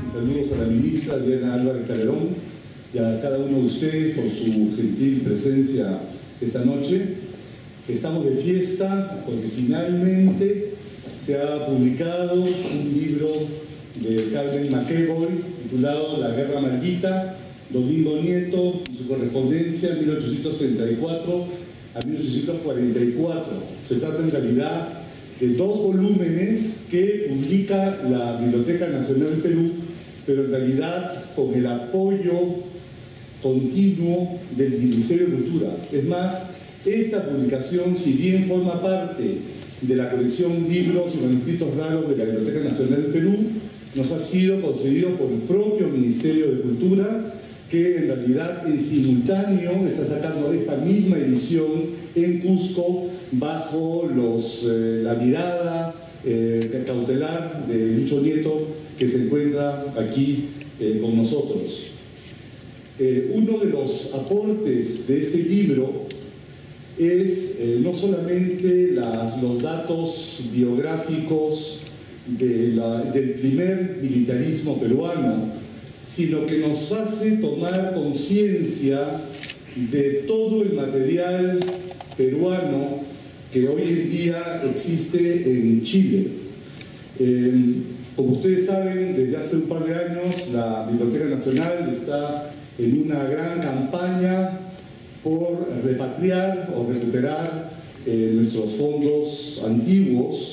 saludos a la ministra Diana Álvarez Calderón y a cada uno de ustedes por su gentil presencia esta noche. Estamos de fiesta porque finalmente se ha publicado un libro de Carmen McEvoy titulado La Guerra Maldita, Domingo Nieto y su correspondencia 1834 a 1844. Se trata en realidad de 2 volúmenes que publica la Biblioteca Nacional del Perú, pero en realidad con el apoyo continuo del Ministerio de Cultura. Es más, esta publicación, si bien forma parte de la colección Libros y Manuscritos Raros de la Biblioteca Nacional del Perú, nos ha sido concedido por el propio Ministerio de Cultura, que en realidad en simultáneo está sacando esta misma edición en Cusco bajo la mirada cautelar de Lucho Nieto, que se encuentra aquí con nosotros. Uno de los aportes de este libro es no solamente los datos biográficos del primer militarismo peruano, sino que nos hace tomar conciencia de todo el material peruano que hoy en día existe en Chile. Como ustedes saben, desde hace un par de años la Biblioteca Nacional está en una gran campaña por repatriar o recuperar nuestros fondos antiguos.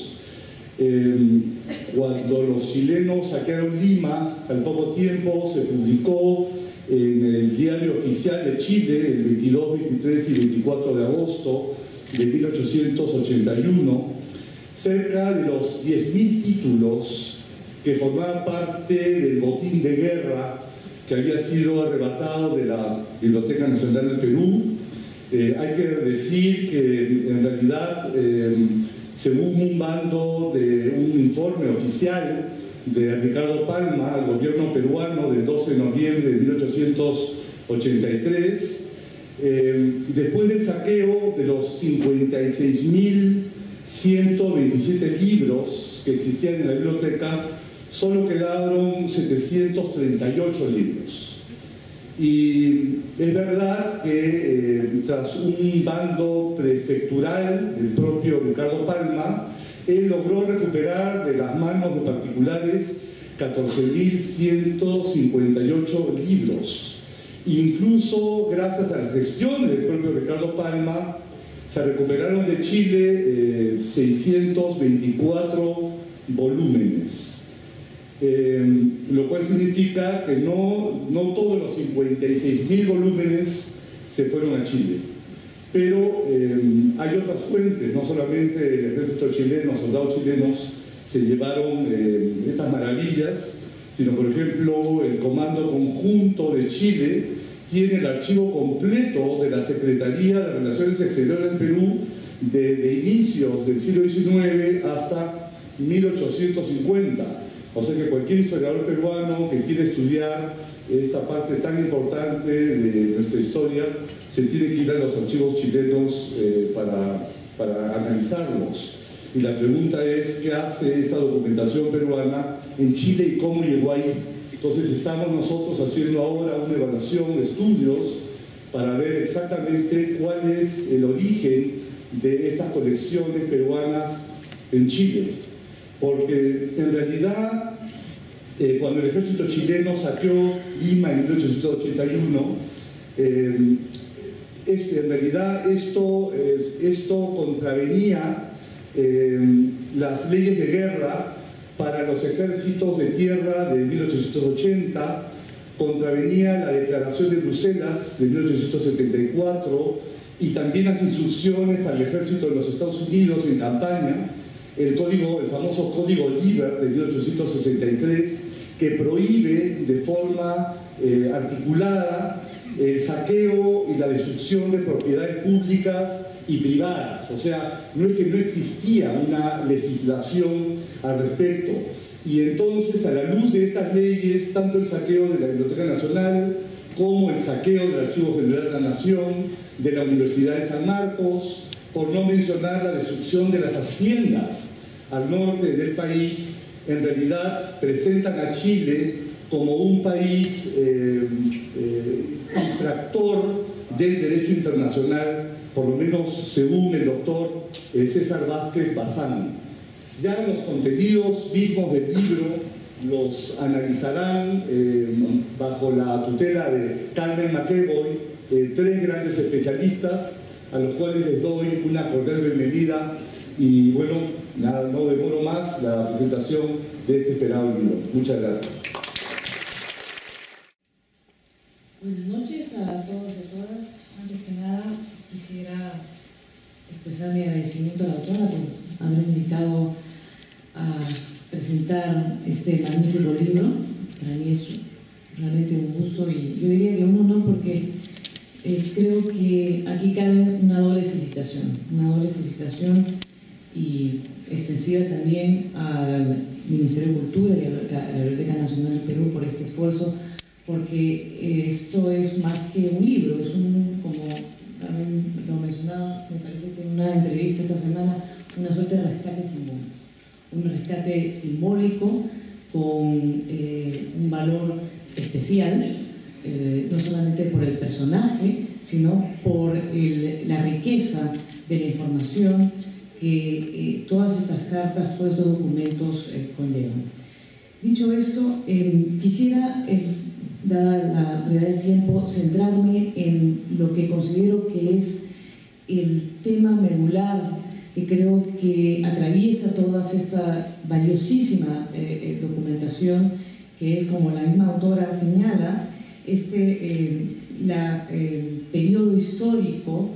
Cuando los chilenos saquearon Lima, al poco tiempo se publicó en el Diario Oficial de Chile, el 22, 23 y 24 de agosto de 1881, cerca de los 10.000 títulos que formaban parte del botín de guerra que había sido arrebatado de la Biblioteca Nacional del Perú. Hay que decir que en realidad, según un bando de un informe oficial de Ricardo Palma al gobierno peruano del 12 de noviembre de 1883, después del saqueo de los 56.127 libros que existían en la biblioteca, solo quedaron 738 libros. Y es verdad que tras un bando prefectural del propio Ricardo Palma, él logró recuperar de las manos de particulares 14.158 libros. Incluso gracias a la gestión del propio Ricardo Palma, se recuperaron de Chile 624 volúmenes. Lo cual significa que no todos los 56.000 volúmenes se fueron a Chile, pero hay otras fuentes, no solamente el ejército chileno, soldados chilenos se llevaron estas maravillas, sino por ejemplo el Comando Conjunto de Chile tiene el archivo completo de la Secretaría de Relaciones Exteriores del Perú de inicios del siglo XIX hasta 1850. O sea que cualquier historiador peruano que quiera estudiar esta parte tan importante de nuestra historia se tiene que ir a los archivos chilenos para analizarlos. Y la pregunta es, ¿qué hace esta documentación peruana en Chile y cómo llegó ahí? Entonces estamos nosotros haciendo ahora una evaluación de estudios para ver exactamente cuál es el origen de estas colecciones peruanas en Chile. Porque en realidad, cuando el ejército chileno saqueó Lima en 1881, en realidad esto contravenía las leyes de guerra para los ejércitos de tierra de 1880, contravenía la Declaración de Bruselas de 1874 y también las instrucciones para el ejército de los Estados Unidos en campaña, el famoso Código Liber de 1863, que prohíbe de forma articulada el saqueo y la destrucción de propiedades públicas y privadas. O sea, no es que no existía una legislación al respecto. Y entonces, a la luz de estas leyes, tanto el saqueo de la Biblioteca Nacional como el saqueo del Archivo General de la Nación, de la Universidad de San Marcos, por no mencionar la destrucción de las haciendas al norte del país, en realidad presentan a Chile como un país infractor del derecho internacional, por lo menos según el doctor César Vázquez Bazán. Ya los contenidos mismos del libro los analizarán bajo la tutela de Carmen McEvoy, tres grandes especialistas a los cuales les doy una cordial bienvenida y bueno, nada, no demoro más la presentación de este esperado libro. Muchas gracias. Buenas noches a todos y a todas. Antes que nada quisiera expresar mi agradecimiento a la autora por haber invitado a presentar este magnífico libro. Para mí es realmente un gusto y yo diría que un honor porque creo que aquí cabe una doble felicitación y extensiva también al Ministerio de Cultura y a la Biblioteca Nacional del Perú por este esfuerzo, porque esto es más que un libro, es como Carmen lo mencionaba, me parece que en una entrevista esta semana, una suerte de rescate simbólico. Un rescate simbólico con un valor especial, no solamente por el personaje, sino por la riqueza de la información que todas estas cartas, todos estos documentos conllevan. Dicho esto, quisiera, dada la brevedad del tiempo, centrarme en lo que considero que es el tema medular que creo que atraviesa toda esta valiosísima documentación, que es, como la misma autora señala, el periodo histórico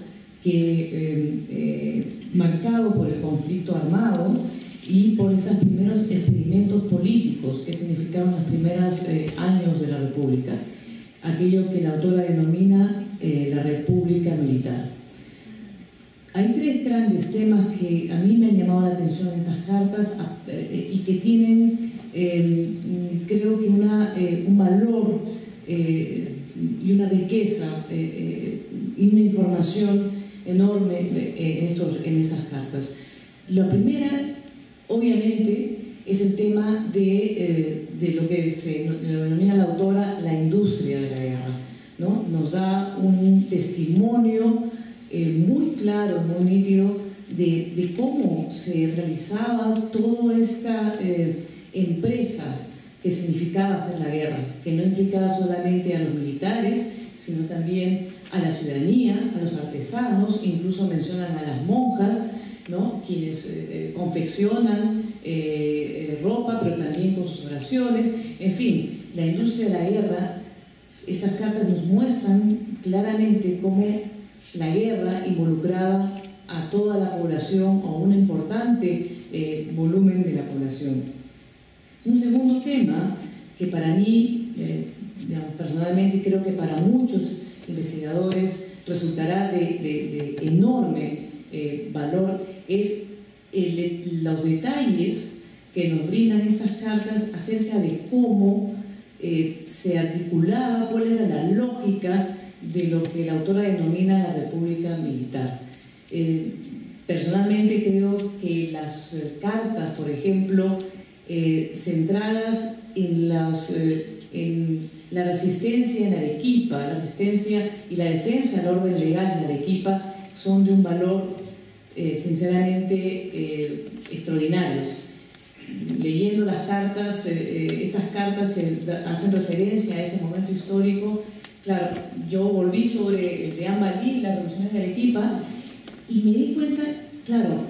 marcado por el conflicto armado y por esos primeros experimentos políticos que significaron los primeros años de la República, aquello que la autora denomina la República Militar. Hay tres grandes temas que a mí me han llamado la atención en esas cartas y que tienen, creo que un valor y una riqueza y una información enorme en estas cartas. La primera, obviamente, es el tema de lo que se denomina la autora la industria de la guerra, ¿no? Nos da un testimonio muy claro, muy nítido de cómo se realizaba toda esta empresa que significaba hacer la guerra, que no implicaba solamente a los militares, sino también a la ciudadanía, a los artesanos, incluso mencionan a las monjas, ¿no? Quienes confeccionan ropa, pero también con sus oraciones. En fin, la industria de la guerra, estas cartas nos muestran claramente cómo la guerra involucraba a toda la población o un importante volumen de la población. Un segundo tema que para mí, personalmente, y creo que para muchos investigadores resultará de enorme valor, es los detalles que nos brindan estas cartas acerca de cómo se articulaba, cuál era la lógica de lo que la autora denomina la República Militar. Personalmente creo que las cartas, por ejemplo, centradas en la resistencia en Arequipa, la resistencia y la defensa del orden legal en Arequipa, son de un valor sinceramente extraordinarios. Leyendo las cartas, estas cartas que hacen referencia a ese momento histórico, claro, yo volví sobre el deán Valdivia y las revoluciones de Arequipa y me di cuenta, claro,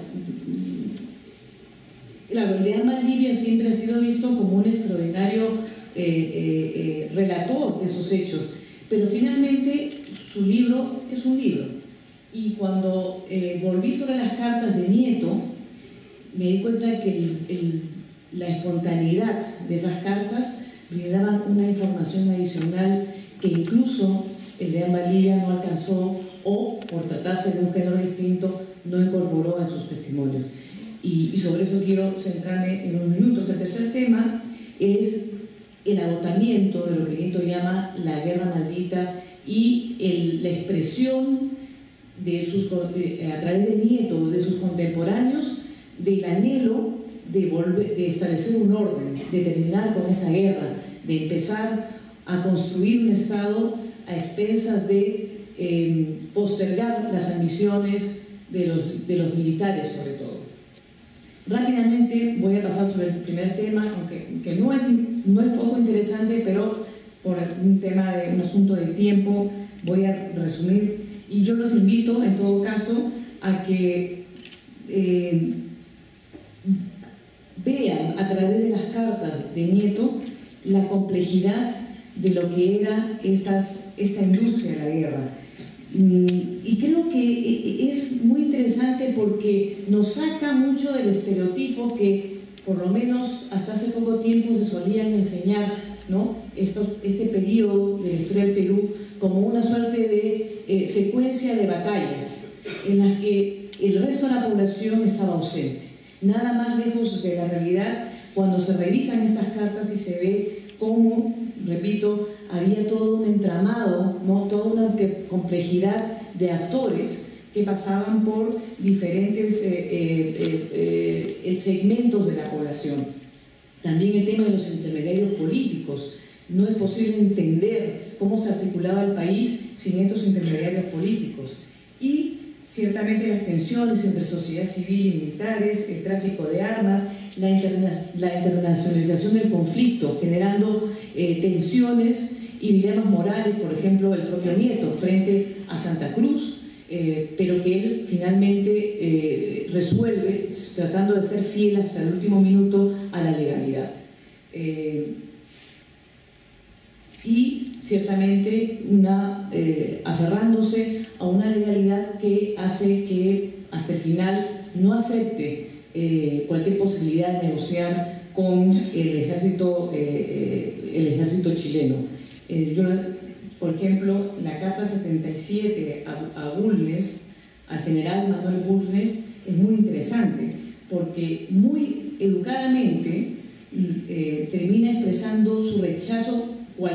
el deán Valdivia siempre ha sido visto como un extraordinario relator de esos hechos, pero finalmente su libro es un libro. Y cuando volví sobre las cartas de Nieto, me di cuenta que la espontaneidad de esas cartas brindaban una información adicional que incluso el deán Valdivia no alcanzó o, por tratarse de un género distinto, no incorporó en sus testimonios. Y sobre eso quiero centrarme en unos minutos. El tercer tema es el agotamiento de lo que Nieto llama la guerra maldita y la expresión a través de Nieto, de sus contemporáneos, del anhelo de establecer un orden, de terminar con esa guerra, de empezar a construir un Estado a expensas de postergar las ambiciones de los militares, sobre todo. Rápidamente voy a pasar sobre el primer tema, aunque no es poco interesante, pero por un asunto de tiempo voy a resumir, y yo los invito en todo caso a que vean a través de las cartas de Nieto la complejidad de lo que era esta industria de la guerra. Y creo que es muy interesante porque nos saca mucho del estereotipo que por lo menos hasta hace poco tiempo se solían enseñar, ¿no? Este periodo de la historia del Perú como una suerte de secuencia de batallas en las que el resto de la población estaba ausente. Nada más lejos de la realidad cuando se revisan estas cartas y se ve cómo, repito, había todo un entramado, ¿no? Toda una complejidad de actores que pasaban por diferentes segmentos de la población. También el tema de los intermediarios políticos. No es posible entender cómo se articulaba el país sin estos intermediarios políticos. Y ciertamente las tensiones entre sociedad civil y militares, el tráfico de armas, la internacionalización del conflicto, generando tensiones y dilemas morales, por ejemplo, el propio Nieto frente a Santa Cruz, pero que él finalmente resuelve tratando de ser fiel hasta el último minuto a la legalidad. Y ciertamente aferrándose a una legalidad que hace que hasta el final no acepte cualquier posibilidad de negociar con el ejército chileno. Por ejemplo, la carta 77 a Bulnes, al general Manuel Bulnes, es muy interesante porque muy educadamente termina expresando su rechazo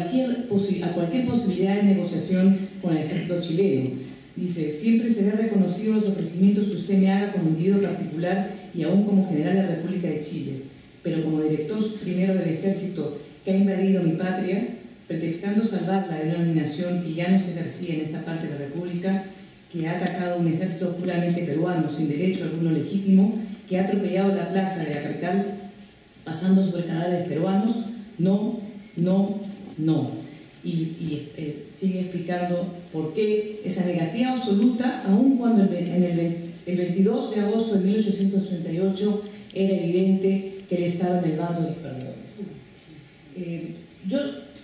a cualquier posibilidad de negociación con el ejército chileno. Dice: siempre será reconocido los ofrecimientos que usted me haga como individuo particular y aún como general de la República de Chile, pero como director primero del ejército que ha invadido mi patria, pretextando salvarla de una dominación que ya no se ejercía en esta parte de la República, que ha atacado un ejército puramente peruano sin derecho alguno legítimo, que ha atropellado la plaza de la capital pasando sobre cadáveres peruanos, no, no, no. Y sigue explicando por qué esa negativa absoluta, aun cuando el 22 de agosto de 1838 era evidente que él estaba en el bando de los perdedores. Yo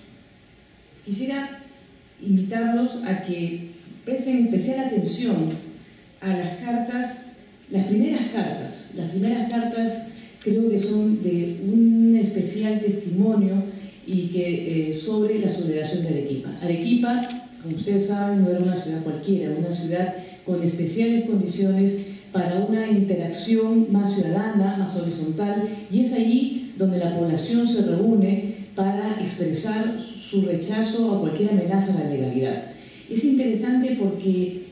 quisiera invitarlos a que presten especial atención a las cartas, las primeras cartas. Las primeras cartas creo que son de un especial testimonio y que sobre la sublevación de Arequipa. Arequipa, como ustedes saben, no era una ciudad cualquiera, una ciudad con especiales condiciones para una interacción más ciudadana, más horizontal, y es allí donde la población se reúne para expresar su rechazo a cualquier amenaza a la legalidad. Es interesante porque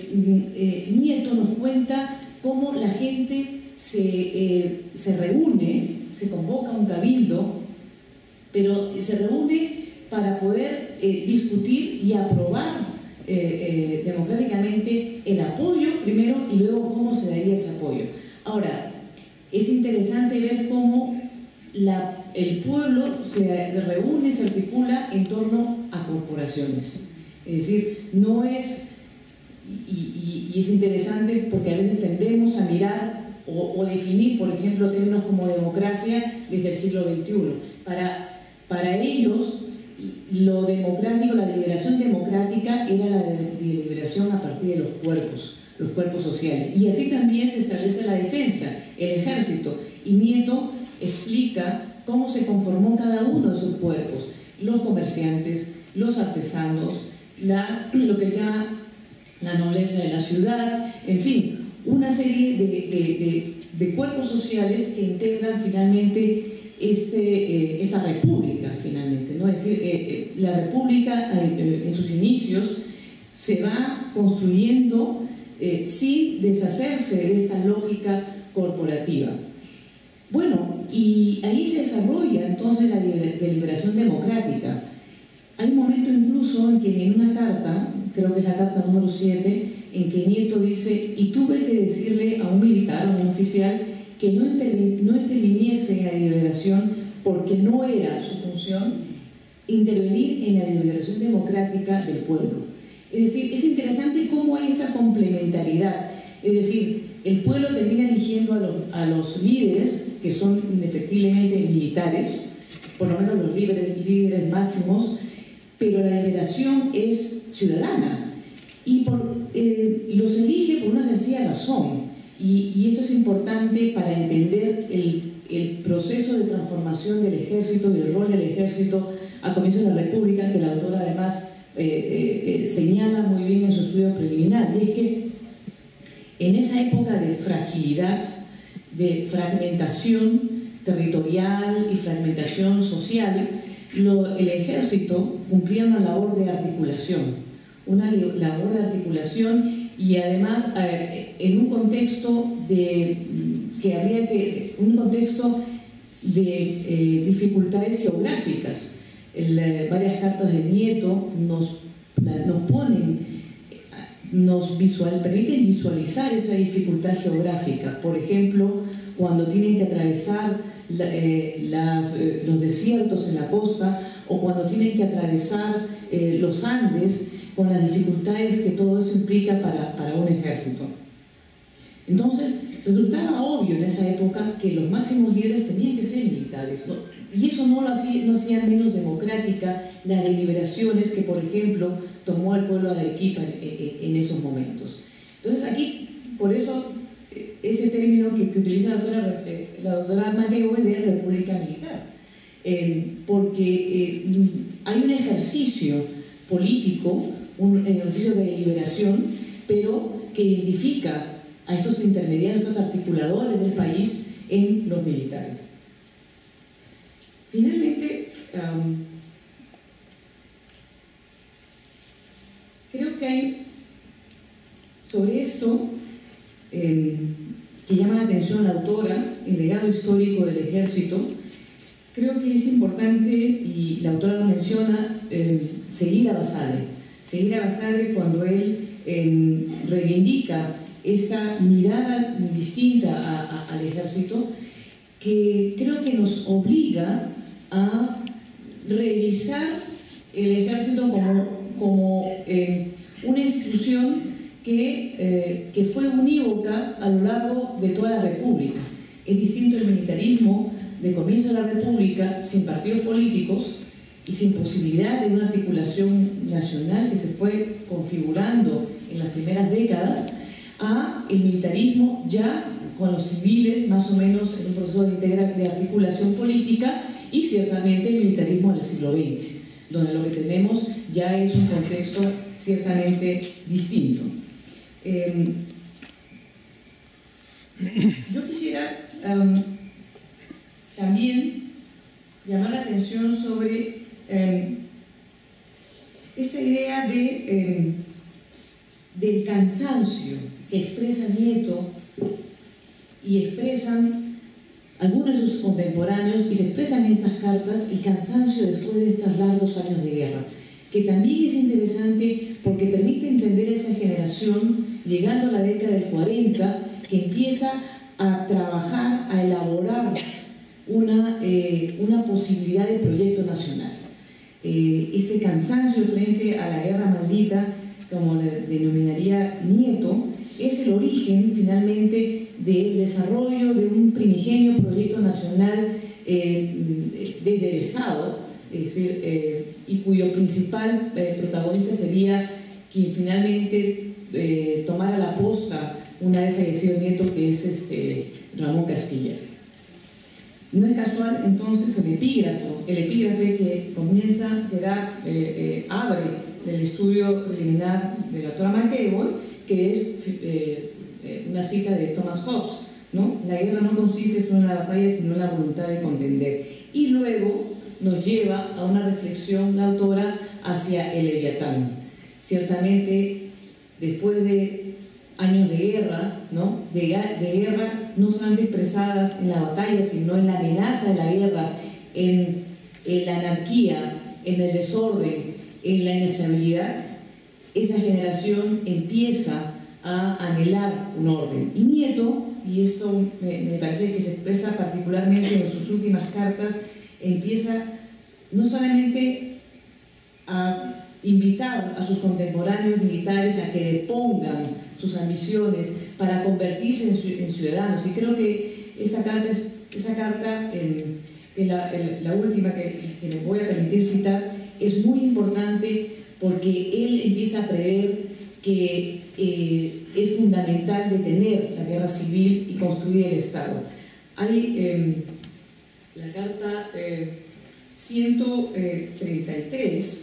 Nieto nos cuenta cómo la gente se reúne, se convoca un cabildo, pero se reúne para poder discutir y aprobar democráticamente el apoyo primero y luego cómo se daría ese apoyo. Ahora, es interesante ver cómo el pueblo se reúne, se articula en torno a corporaciones. Es decir, no es, y es interesante porque a veces tendemos a mirar o definir, por ejemplo, términos como democracia desde el siglo XXI. Para ellos, lo democrático, la liberación democrática era la liberación a partir de los cuerpos sociales. Y así también se establece la defensa, el ejército. Y Nieto explica cómo se conformó cada uno de sus cuerpos: los comerciantes, los artesanos, lo que él llama la nobleza de la ciudad, en fin, una serie de cuerpos sociales que integran finalmente esta república, finalmente, ¿no? Es decir, la república en sus inicios se va construyendo sin deshacerse de esta lógica corporativa. Bueno, y ahí se desarrolla entonces la deliberación democrática. Hay un momento incluso en que en una carta, creo que es la carta número 7, en que Nieto dice: y tuve que decirle a un militar, a un oficial, que no interviniese en la deliberación porque no era su función intervenir en la deliberación democrática del pueblo. Es decir, es interesante cómo hay esa complementariedad. Es decir, el pueblo termina eligiendo a los líderes, que son indefectiblemente militares, por lo menos los líderes máximos, pero la deliberación es ciudadana y los elige por una sencilla razón. Y esto es importante para entender el proceso de transformación del ejército y el rol del ejército a comienzos de la República, que la autora además señala muy bien en su estudio preliminar. Y es que en esa época de fragilidad, de fragmentación territorial y fragmentación social, el ejército cumplía una labor de articulación, y además en un contexto de dificultades geográficas. Varias cartas de Nieto permiten visualizar esa dificultad geográfica. Por ejemplo, cuando tienen que atravesar los desiertos en la costa, o cuando tienen que atravesar los Andes, con las dificultades que todo eso implica para un ejército. Entonces, resultaba obvio en esa época que los máximos líderes tenían que ser militares, ¿no? Y eso no hacía menos democrática las deliberaciones que, por ejemplo, tomó el pueblo de Arequipa en esos momentos. Entonces, aquí, por eso, ese término que utiliza la doctora Maqueo es de república militar, porque hay un ejercicio político, un ejercicio de deliberación, pero que identifica a estos intermediarios, estos articuladores del país en los militares. Finalmente, creo que hay sobre esto que llama la atención la autora, el legado histórico del ejército. Creo que es importante, y la autora lo menciona, seguir a Basadre cuando él reivindica esta mirada distinta al ejército, que creo que nos obliga a revisar el ejército como una institución que fue unívoca a lo largo de toda la República. Es distinto el militarismo de comienzo de la República, sin partidos políticos y sin posibilidad de una articulación nacional que se fue configurando en las primeras décadas, a el militarismo ya con los civiles más o menos en un proceso de articulación política, y ciertamente el militarismo del siglo XX, donde lo que tenemos ya es un contexto ciertamente distinto. Yo quisiera también llamar la atención sobre esta idea del cansancio que expresa Nieto y expresan algunos de sus contemporáneos, y se expresan en estas cartas, el cansancio después de estos largos años de guerra, que también es interesante porque permite entender a esa generación llegando a la década del 40, que empieza a trabajar, a elaborar una posibilidad de proyecto nacional. Este cansancio frente a la guerra maldita, como le denominaría Nieto, es el origen finalmente del desarrollo de un primigenio proyecto nacional desde el Estado, es decir, y cuyo principal protagonista sería quien finalmente tomara la posta una vez fallecido Nieto, que es Ramón Castilla. No es casual entonces el epígrafe que comienza, que abre el estudio preliminar de la doctora McEvoy, que es una cita de Thomas Hobbes, ¿no? La guerra no consiste solo en la batalla, sino en la voluntad de contender. Y luego nos lleva a una reflexión, la autora, hacia el Leviatán. Ciertamente, después de años de guerra, ¿no? de guerra no solamente expresadas en la batalla, sino en la amenaza de la guerra, en la anarquía, en el desorden, en la inestabilidad, esa generación empieza a anhelar un orden. Y Nieto, y eso me parece que se expresa particularmente en sus últimas cartas, empieza no solamente a invitar a sus contemporáneos militares a que depongan sus ambiciones para convertirse en ciudadanos. Y creo que esa carta, que es la última que me voy a permitir citar, es muy importante porque él empieza a prever que es fundamental detener la guerra civil y construir el Estado. Hay la carta 133,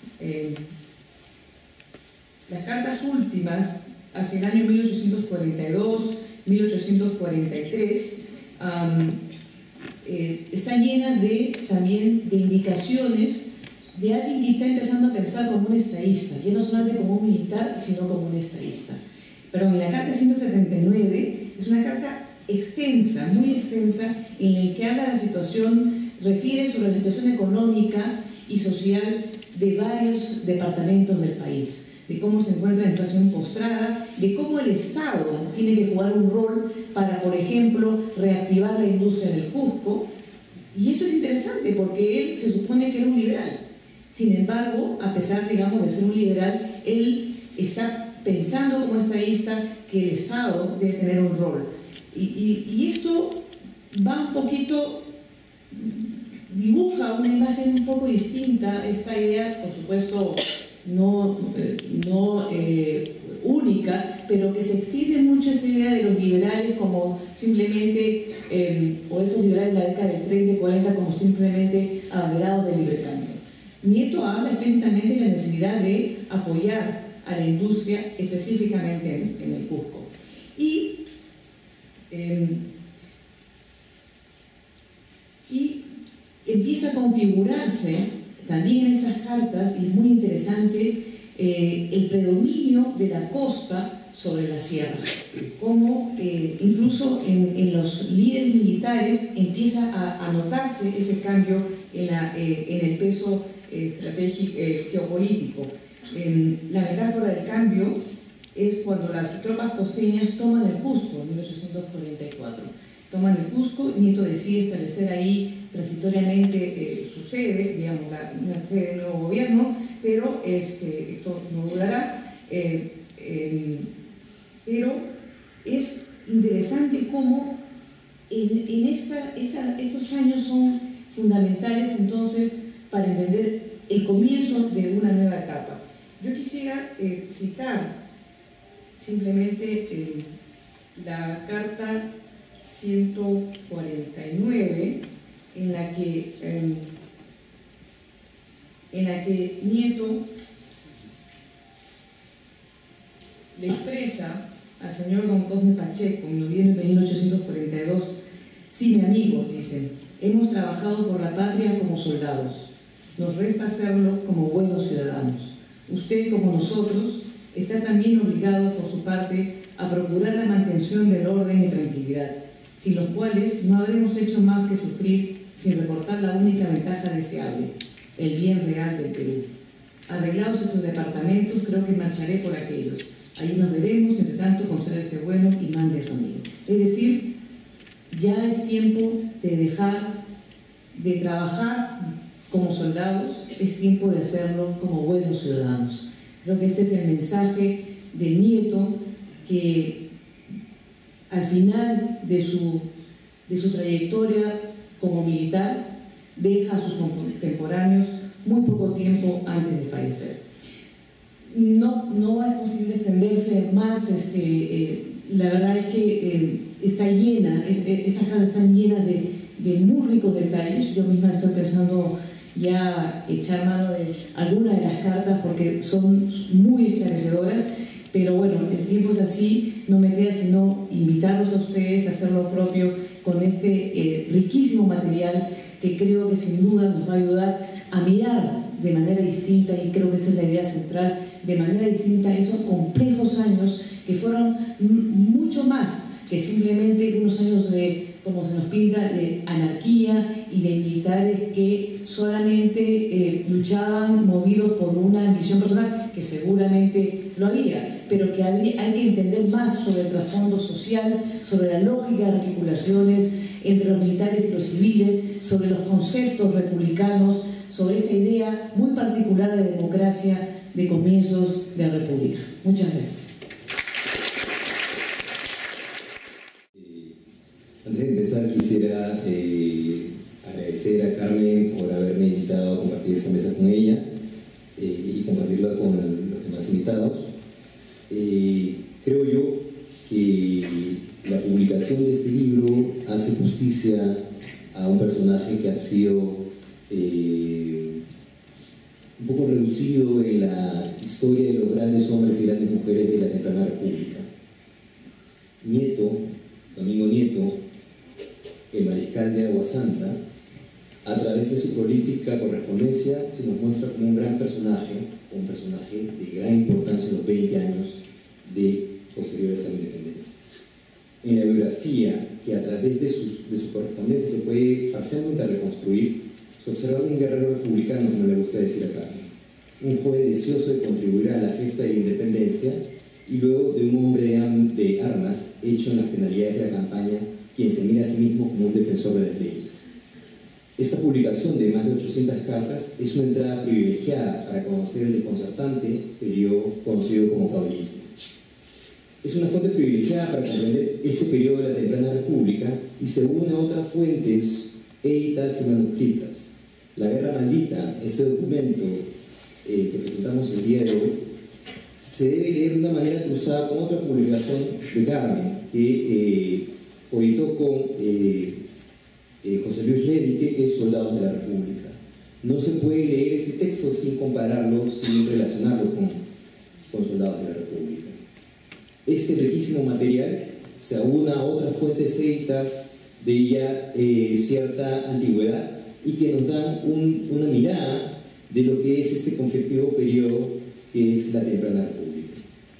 las cartas últimas hacia el año 1842-1843 están llenas también de indicaciones de alguien que está empezando a pensar como un estadista, ya no solamente como un militar, sino como un estadista. Perdón, la carta 179 es una carta extensa, muy extensa, en la que habla de la situación, refiere sobre la situación económica y social de varios departamentos del país, de cómo se encuentra en situación postrada, de cómo el Estado tiene que jugar un rol para, por ejemplo, reactivar la industria en el Cusco. Y eso es interesante porque él se supone que era un liberal. Sin embargo, a pesar, digamos, de ser un liberal, él está pensando como estadista que el Estado debe tener un rol. Y esto va un poquito, dibuja una imagen un poco distinta, esta idea, por supuesto, no única, pero que se extiende mucho esta idea de los liberales como simplemente, o esos liberales de la década del 30 y 40 como simplemente abanderados del libre cambio. Nieto habla explícitamente de la necesidad de apoyar a la industria, específicamente en el Cusco. Y empieza a configurarse también en estas cartas, y es muy interesante, el predominio de la costa sobre la sierra, como incluso en los líderes militares empieza a notarse ese cambio en el peso estratégico, geopolítico. La metáfora del cambio es cuando las tropas costeñas toman el Cusco en 1844. Toman el Cusco, Nieto decide establecer ahí transitoriamente su sede, digamos, una sede del nuevo gobierno, pero esto no durará. Pero es interesante cómo estos años son fundamentales entonces para entender el comienzo de una nueva etapa. Yo quisiera citar simplemente la carta 149 en la que Nieto le expresa al señor don Cosme Pacheco en noviembre de 1842: sí, mi amigo, dice, hemos trabajado por la patria como soldados, nos resta hacerlo como buenos ciudadanos. Usted, como nosotros, está también obligado por su parte a procurar la mantención del orden y tranquilidad, sin los cuales no habremos hecho más que sufrir sin reportar la única ventaja deseable, el bien real del Perú. Arreglados estos departamentos, creo que marcharé por aquellos. Allí nos veremos, entre tanto, consérvese bueno y mande a su amigo. Es decir, ya es tiempo de dejar de trabajar como soldados, es tiempo de hacerlo como buenos ciudadanos. Creo que este es el mensaje del Nieto, que al final de su trayectoria como militar deja a sus contemporáneos muy poco tiempo antes de fallecer. No es posible extenderse más, la verdad es que está llena, estas cartas están llenas de muy ricos detalles. Yo misma estoy pensando ya echar mano de algunas de las cartas porque son muy esclarecedoras, pero bueno, el tiempo es así, no me queda sino invitarlos a ustedes a hacer lo propio con este riquísimo material que creo que sin duda nos va a ayudar a mirar de manera distinta, y creo que esa es la idea central, de manera distinta esos complejos años que fueron mucho más que simplemente unos años de, como se nos pinta, de anarquía y de militares que solamente luchaban movidos por una ambición personal, que seguramente lo había, pero que hay que entender más sobre el trasfondo social, sobre la lógica de articulaciones entre los militares y los civiles, sobre los conceptos republicanos, sobre esta idea muy particular de democracia de comienzos de la República. Muchas gracias. Antes de empezar quisiera agradecer a Carmen por haberme invitado a compartir esta mesa con ella y compartirla con los demás invitados. Creo yo que la publicación de este libro hace justicia a un personaje que ha sido un poco reducido en la historia de los grandes hombres y grandes mujeres de la temprana república. Nieto, Domingo Nieto, el mariscal de Agua Santa, a través de su prolífica correspondencia se nos muestra como un gran personaje, un personaje de gran importancia en los 20 años posteriores a la independencia. En la biografía, que a través de su correspondencia se puede parcialmente reconstruir, se observa un guerrero republicano, como le gusta decir a Carmen, un joven deseoso de contribuir a la gesta de la independencia y luego de un hombre de armas hecho en las penalidades de la campaña, quien se mira a sí mismo como un defensor de las leyes. Esta publicación de más de 800 cartas es una entrada privilegiada para conocer el desconcertante periodo conocido como caudillismo. Es una fuente privilegiada para comprender este periodo de la temprana república y se une a otras fuentes éditas y manuscritas. La Guerra Maldita, este documento que presentamos el día de hoy, se debe leer de una manera cruzada con otra publicación de Carmen que editó con José Luis Rédique, que es Soldados de la República. No se puede leer este texto sin compararlo, sin relacionarlo con Soldados de la República. Este riquísimo material se aúna a otras fuentes éditas de ya cierta antigüedad y que nos dan una mirada de lo que es este conflictivo periodo que es la temprana república.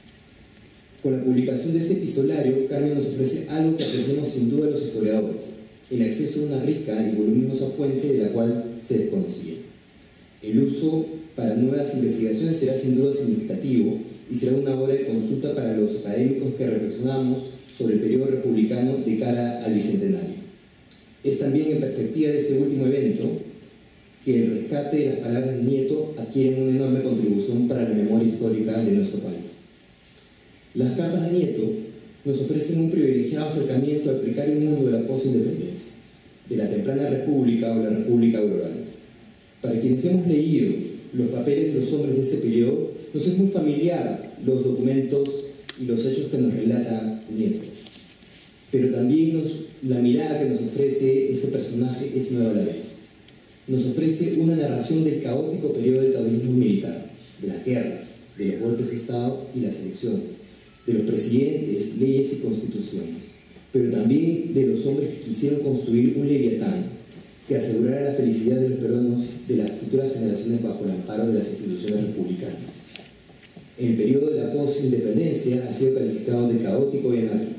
Con la publicación de este epistolario, Carmen nos ofrece algo que apreciamos sin duda los historiadores, el acceso a una rica y voluminosa fuente de la cual se desconocía. El uso para nuevas investigaciones será sin duda significativo y será una obra de consulta para los académicos que reflexionamos sobre el periodo republicano de cara al bicentenario. Es también en perspectiva de este último evento que el rescate de las palabras de Nieto adquiere una enorme contribución para la memoria histórica de nuestro país. Las cartas de Nieto nos ofrecen un privilegiado acercamiento al precario mundo de la posindependencia, de la temprana república o la república aurorana. Para quienes hemos leído los papeles de los hombres de este periodo, nos es muy familiar los documentos y los hechos que nos relata Nieto. Pero también la mirada que nos ofrece este personaje es nueva a la vez. Nos ofrece una narración del caótico periodo del caudillismo militar, de las guerras, de los golpes de Estado y las elecciones, de los presidentes, leyes y constituciones, pero también de los hombres que quisieron construir un leviatán que asegurara la felicidad de los peruanos de las futuras generaciones bajo el amparo de las instituciones republicanas. El periodo de la posindependencia ha sido calificado de caótico y anárquico.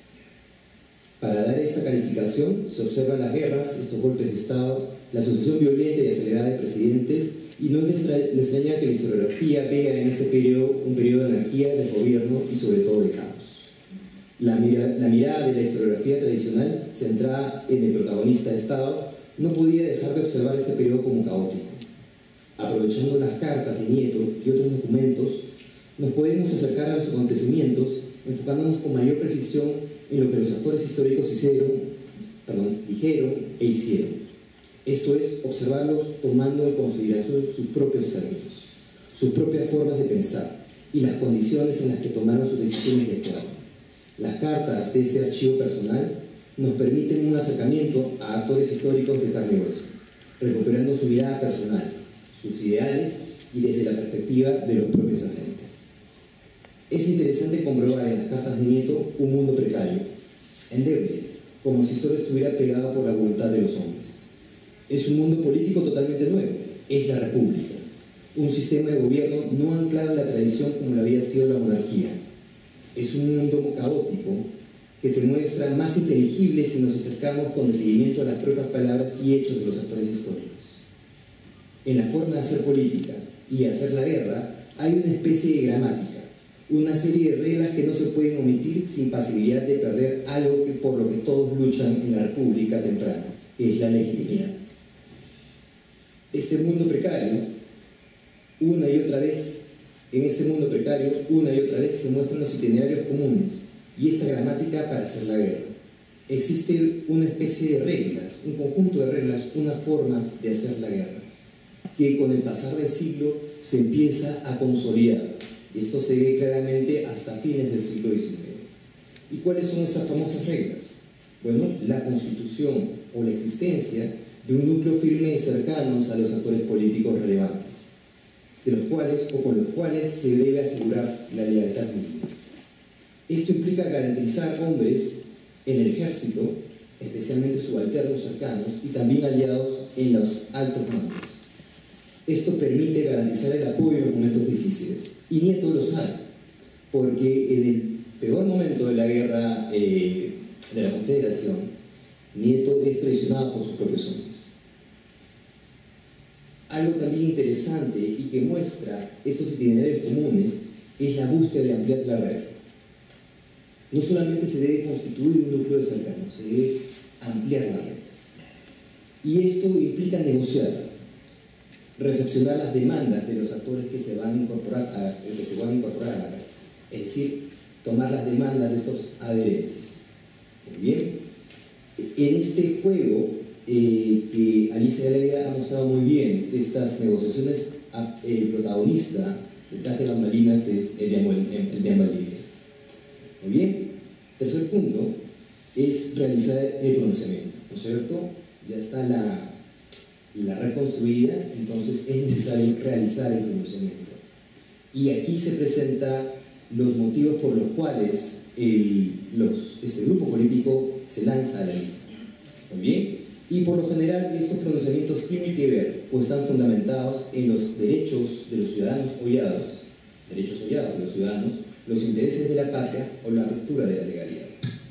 Para dar esta calificación se observan las guerras, estos golpes de Estado, la sucesión violenta y acelerada de presidentes, y no es de extrañar que la historiografía vea en este periodo un periodo de anarquía, de gobierno y sobre todo de caos. La mirada de la historiografía tradicional, centrada en el protagonista de Estado, no podía dejar de observar este periodo como caótico. Aprovechando las cartas de Nieto y otros documentos, nos podemos acercar a los acontecimientos enfocándonos con mayor precisión en lo que los actores históricos dijeron e hicieron. Esto es, observarlos tomando en consideración sus propios términos, sus propias formas de pensar y las condiciones en las que tomaron sus decisiones de actuar. Las cartas de este archivo personal nos permiten un acercamiento a actores históricos de carne y hueso, recuperando su mirada personal, sus ideales y desde la perspectiva de los propios agentes. Es interesante comprobar en las cartas de Nieto un mundo precario, endeble, como si solo estuviera pegado por la voluntad de los hombres. Es un mundo político totalmente nuevo, es la república, un sistema de gobierno no anclado en la tradición como lo había sido la monarquía. Es un mundo caótico que se muestra más inteligible si nos acercamos con detenimiento a las propias palabras y hechos de los actores históricos. En la forma de hacer política y hacer la guerra hay una especie de gramática, una serie de reglas que no se pueden omitir sin posibilidad de perder algo por lo que todos luchan en la República temprana, que es la legitimidad. Este mundo precario, una y otra vez se muestran los itinerarios comunes y esta gramática para hacer la guerra. Existe una especie de reglas, un conjunto de reglas, una forma de hacer la guerra, que con el pasar del siglo se empieza a consolidar. Esto se ve claramente hasta fines del siglo XIX. ¿Y cuáles son estas famosas reglas? Bueno, la constitución o la existencia de un núcleo firme de cercanos a los actores políticos relevantes, de los cuales o con los cuales se debe asegurar la lealtad misma. Esto implica garantizar hombres en el ejército, especialmente subalternos cercanos y también aliados en los altos mandos. Esto permite garantizar el apoyo en los momentos difíciles. Y Nieto lo sabe, porque en el peor momento de la guerra de la Confederación, Nieto es traicionado por sus propios hombres. Algo también interesante y que muestra estos itinerarios comunes es la búsqueda de ampliar la red. No solamente se debe constituir un núcleo de cercanos, se debe ampliar la red. Y esto implica negociar, recepcionar las demandas de los actores que se van a incorporar a la red. Es decir, tomar las demandas de estos adherentes. Muy bien. En este juego que Alicia de la Vega ha mostrado muy bien de estas negociaciones, el protagonista detrás de bambalinas es el de Valdivia. Muy bien. Tercer punto es realizar el pronunciamiento, ¿no es cierto? Ya está la red construida, entonces es necesario realizar el pronunciamiento. Y aquí se presentan los motivos por los cuales este grupo político se lanza a la misma. Muy bien. Y por lo general estos pronunciamientos tienen que ver o están fundamentados en los derechos de los ciudadanos hollados, de los ciudadanos, los intereses de la patria o la ruptura de la legalidad.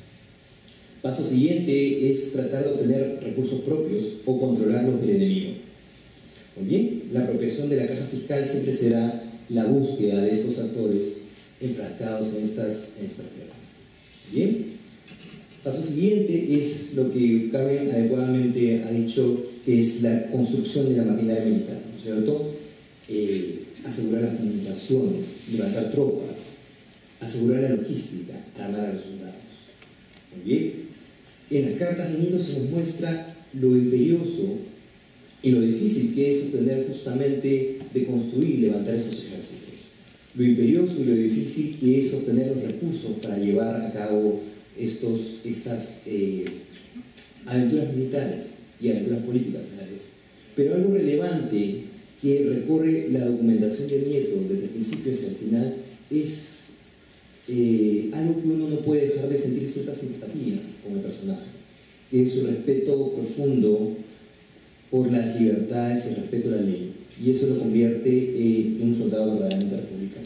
Paso siguiente es tratar de obtener recursos propios o controlar los del enemigo. Muy bien, la apropiación de la caja fiscal siempre será la búsqueda de estos actores enfrascados en estas guerras. Bien. Paso siguiente es lo que Carmen adecuadamente ha dicho, que es la construcción de la maquinaria militar, ¿no es cierto? Asegurar las comunicaciones, levantar tropas, asegurar la logística, armar a los soldados. Muy bien. En las cartas de Nieto se nos muestra lo imperioso y lo difícil que es obtener justamente de construir y levantar estos ejércitos. Lo imperioso y lo difícil que es obtener los recursos para llevar a cabo estas aventuras militares y aventuras políticas a la vez. Pero algo relevante que recorre la documentación de Nieto desde el principio hacia el final es algo que uno no puede dejar de sentir cierta simpatía con el personaje, que es su respeto profundo por las libertades y el respeto a la ley, y eso lo convierte en un soldado verdaderamente republicano.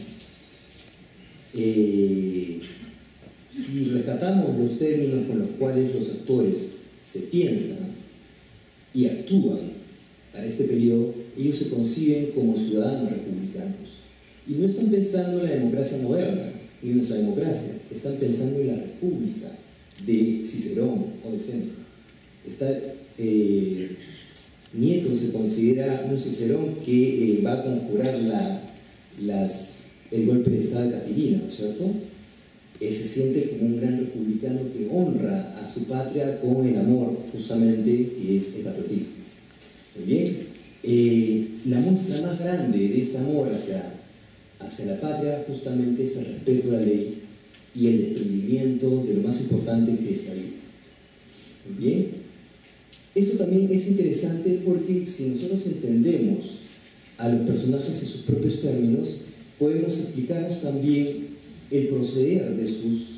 Si rescatamos los términos con los cuales los actores se piensan y actúan para este periodo, ellos se conciben como ciudadanos republicanos y no están pensando en la democracia moderna ni en nuestra democracia, están pensando en la república de Cicerón o de Séneca. Nieto se considera un Cicerón que va a conjurar el golpe de estado de Catilina, ¿no es cierto? Se siente como un gran republicano que honra a su patria con el amor, justamente, que es el patriotismo. Muy bien. La muestra más grande de este amor hacia la patria, justamente, es el respeto a la ley y el desprendimiento de lo más importante que es la vida. Muy bien. Esto también es interesante porque si nosotros entendemos a los personajes en sus propios términos, podemos explicarnos también el proceder de sus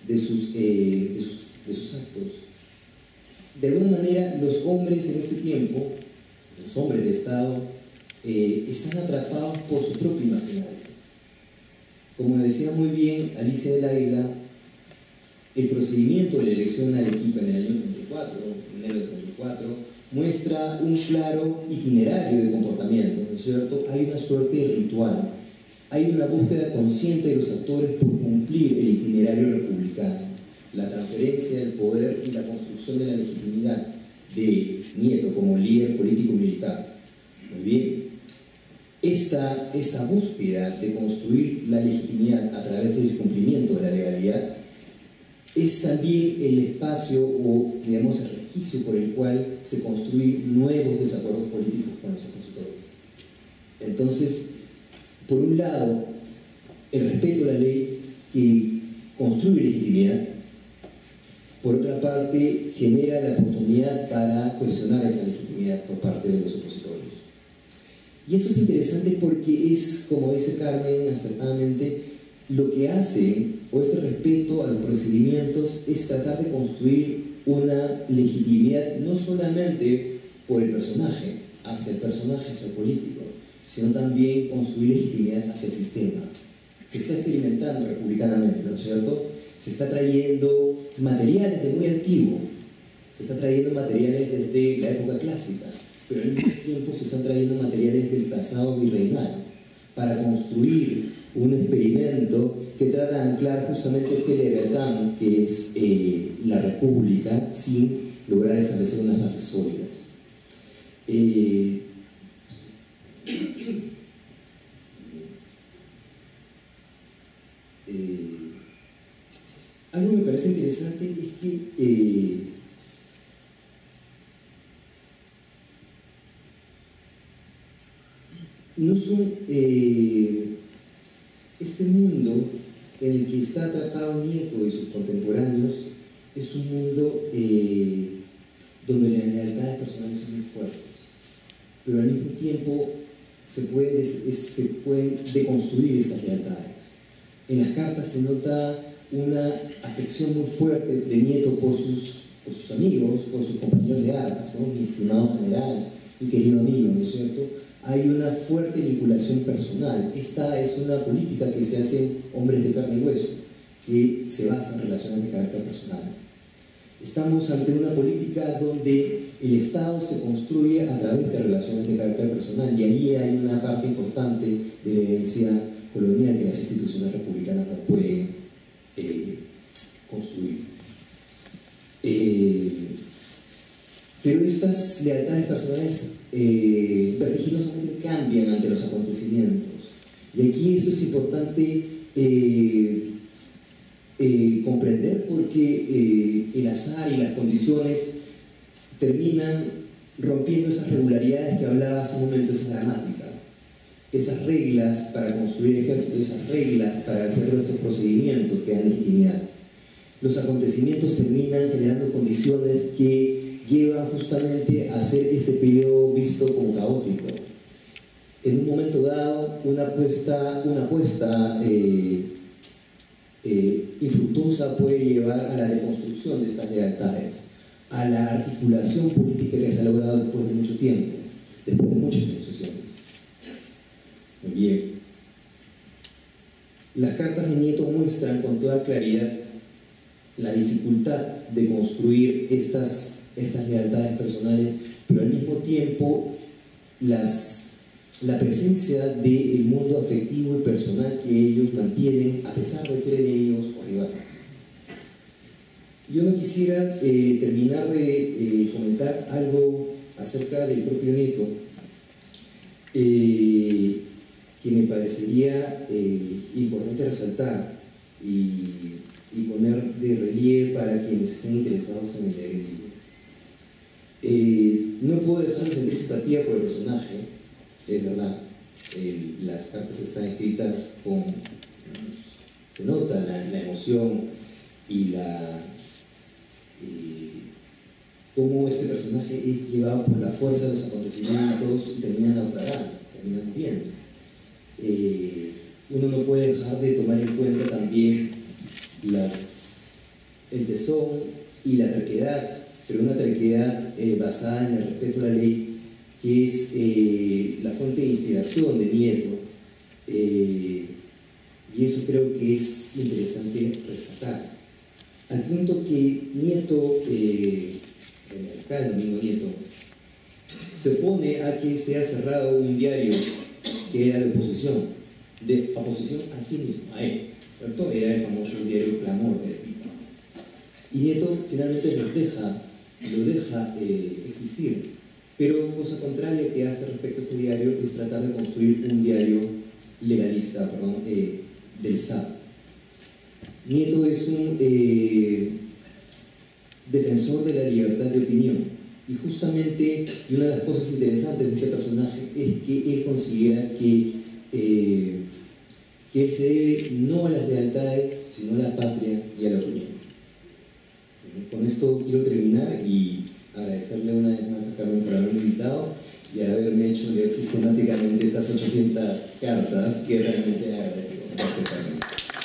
actos. De alguna manera, los hombres en este tiempo, los hombres de Estado, están atrapados por su propio imaginario. Como decía muy bien Alicia del Águila, El procedimiento de la elección a Arequipa en el año 34, enero del 34, muestra un claro itinerario de comportamiento, ¿no es cierto? Hay una suerte de ritual, hay una búsqueda consciente de los actores por cumplir el itinerario republicano, la transferencia del poder y la construcción de la legitimidad de Nieto como líder político-militar. Muy bien. Esta búsqueda de construir la legitimidad a través del cumplimiento de la legalidad es también el espacio o, digamos, el resquicio por el cual se construyen nuevos desacuerdos políticos con los opositores. Entonces, por un lado, el respeto a la ley que construye legitimidad, por otra parte, genera la oportunidad para cuestionar esa legitimidad por parte de los opositores. Y esto es interesante porque es, como dice Carmen acertadamente, lo que hace, o este respeto a los procedimientos, es tratar de construir una legitimidad no solamente por el personaje, hacia el político, sino también construir legitimidad hacia el sistema. Se está experimentando republicanamente, ¿no es cierto? Se está trayendo materiales de muy antiguo, se está trayendo materiales desde la época clásica, pero al mismo tiempo se están trayendo materiales del pasado virreinal para construir un experimento que trata de anclar justamente este leviatán que es la república sin lograr establecer unas bases sólidas. Algo que me parece interesante es que no son este mundo en el que está atrapado Nieto y sus contemporáneos es un mundo donde las lealtades personales son muy fuertes, pero al mismo tiempo se pueden deconstruir estas lealtades. En las cartas se nota una afección muy fuerte de Nieto por sus amigos, por sus compañeros de armas, ¿no? Mi estimado general, mi querido amigo, ¿no es cierto? Hay una fuerte vinculación personal. Esta es una política que se hace en hombres de carne y hueso, que se basa en relaciones de carácter personal. Estamos ante una política donde el Estado se construye a través de relaciones de carácter personal, y ahí hay una parte importante de la herencia colonial que las instituciones republicanas no pueden construir. Pero estas lealtades personales vertiginosamente cambian ante los acontecimientos, y aquí esto es importante comprender, porque el azar y las condiciones terminan rompiendo esas regularidades que hablaba hace un momento, esa gramática, esas reglas para construir ejércitos, esas reglas para hacer nuestros procedimientos que dan legitimidad. Los acontecimientos terminan generando condiciones que llevan justamente a hacer este periodo visto como caótico. En un momento dado, una apuesta infructuosa puede llevar a la deconstrucción de estas lealtades, a la articulación política que se ha logrado después de mucho tiempo, después de muchas negociaciones. Muy bien. Las cartas de Nieto muestran con toda claridad la dificultad de construir estas lealtades personales, pero al mismo tiempo la presencia del mundo afectivo y personal que ellos mantienen a pesar de ser enemigos o rivales. Yo no quisiera terminar de comentar algo acerca del propio Nieto que me parecería importante resaltar y poner de relieve para quienes estén interesados en leer el libro. No puedo dejar de sentir simpatía por el personaje, es verdad. Las cartas están escritas con, se nota la emoción y cómo este personaje es llevado por la fuerza de los acontecimientos y termina naufragando, termina muriendo. Uno no puede dejar de tomar en cuenta también el tesón y la terquedad, pero una terquedad basada en el respeto a la ley, que es la fuente de inspiración de Nieto, y eso creo que es interesante rescatar. al punto que Nieto, el alcalde Domingo Nieto, se opone a que sea cerrado un diario que era de oposición a sí mismo, a él, ¿cierto? Era el famoso diario Clamor de Arequipa. Y Nieto finalmente lo deja existir, pero cosa contraria que hace respecto a este diario es tratar de construir un diario legalista, del Estado. Nieto es un defensor de la libertad de opinión. Y justamente, y una de las cosas interesantes de este personaje es que él considera que él se debe no a las lealtades, sino a la patria y a la opinión. Con esto quiero terminar y agradecerle una vez más a Carmen por haberme invitado y haberme hecho leer sistemáticamente estas 800 cartas que realmente agradezco. Gracias, Carmen.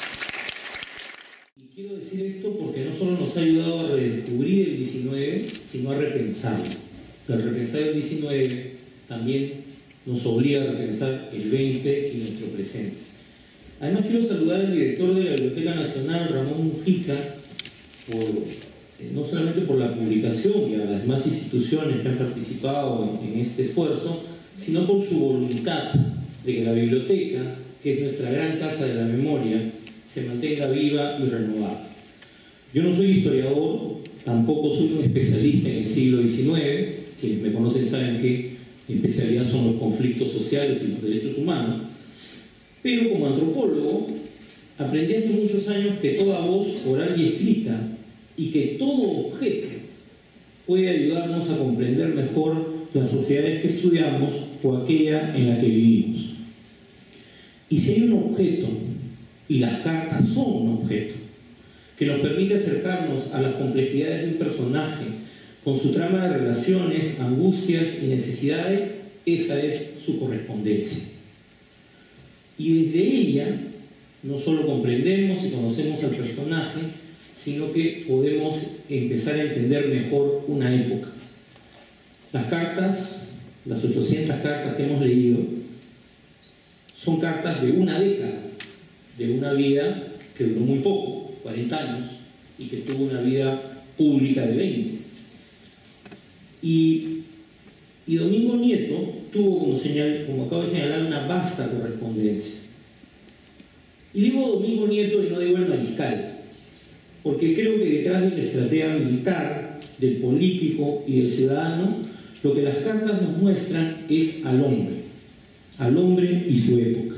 Y quiero decir esto porque no solo nos ha ayudado a redescubrir el 19, sino a repensarlo. El repensar el 19 también nos obliga a repensar el 20 y nuestro presente. Además quiero saludar al director de la Biblioteca Nacional, Ramón Mujica, no solamente por la publicación y a las demás instituciones que han participado en este esfuerzo, sino por su voluntad de que la biblioteca, que es nuestra gran casa de la memoria, se mantenga viva y renovada. Yo no soy historiador, tampoco soy un especialista en el siglo XIX, quienes me conocen saben que mi especialidad son los conflictos sociales y los derechos humanos, pero como antropólogo aprendí hace muchos años que toda voz oral y escrita y que todo objeto puede ayudarnos a comprender mejor las sociedades que estudiamos o aquella en la que vivimos. Y si hay un objeto, y las cartas son un objeto, que nos permite acercarnos a las complejidades de un personaje con su trama de relaciones, angustias y necesidades, esa es su correspondencia. Y desde ella no solo comprendemos y conocemos al personaje, sino que podemos empezar a entender mejor una época. Las cartas, las 800 cartas que hemos leído, son cartas de una década, de una vida que duró muy poco, 40 años, y que tuvo una vida pública de 20. Y Domingo Nieto tuvo, como acabo de señalar, una vasta correspondencia. Y digo Domingo Nieto y no digo el mariscal, porque creo que detrás de la estrategia militar, del político y del ciudadano, lo que las cartas nos muestran es al hombre y su época.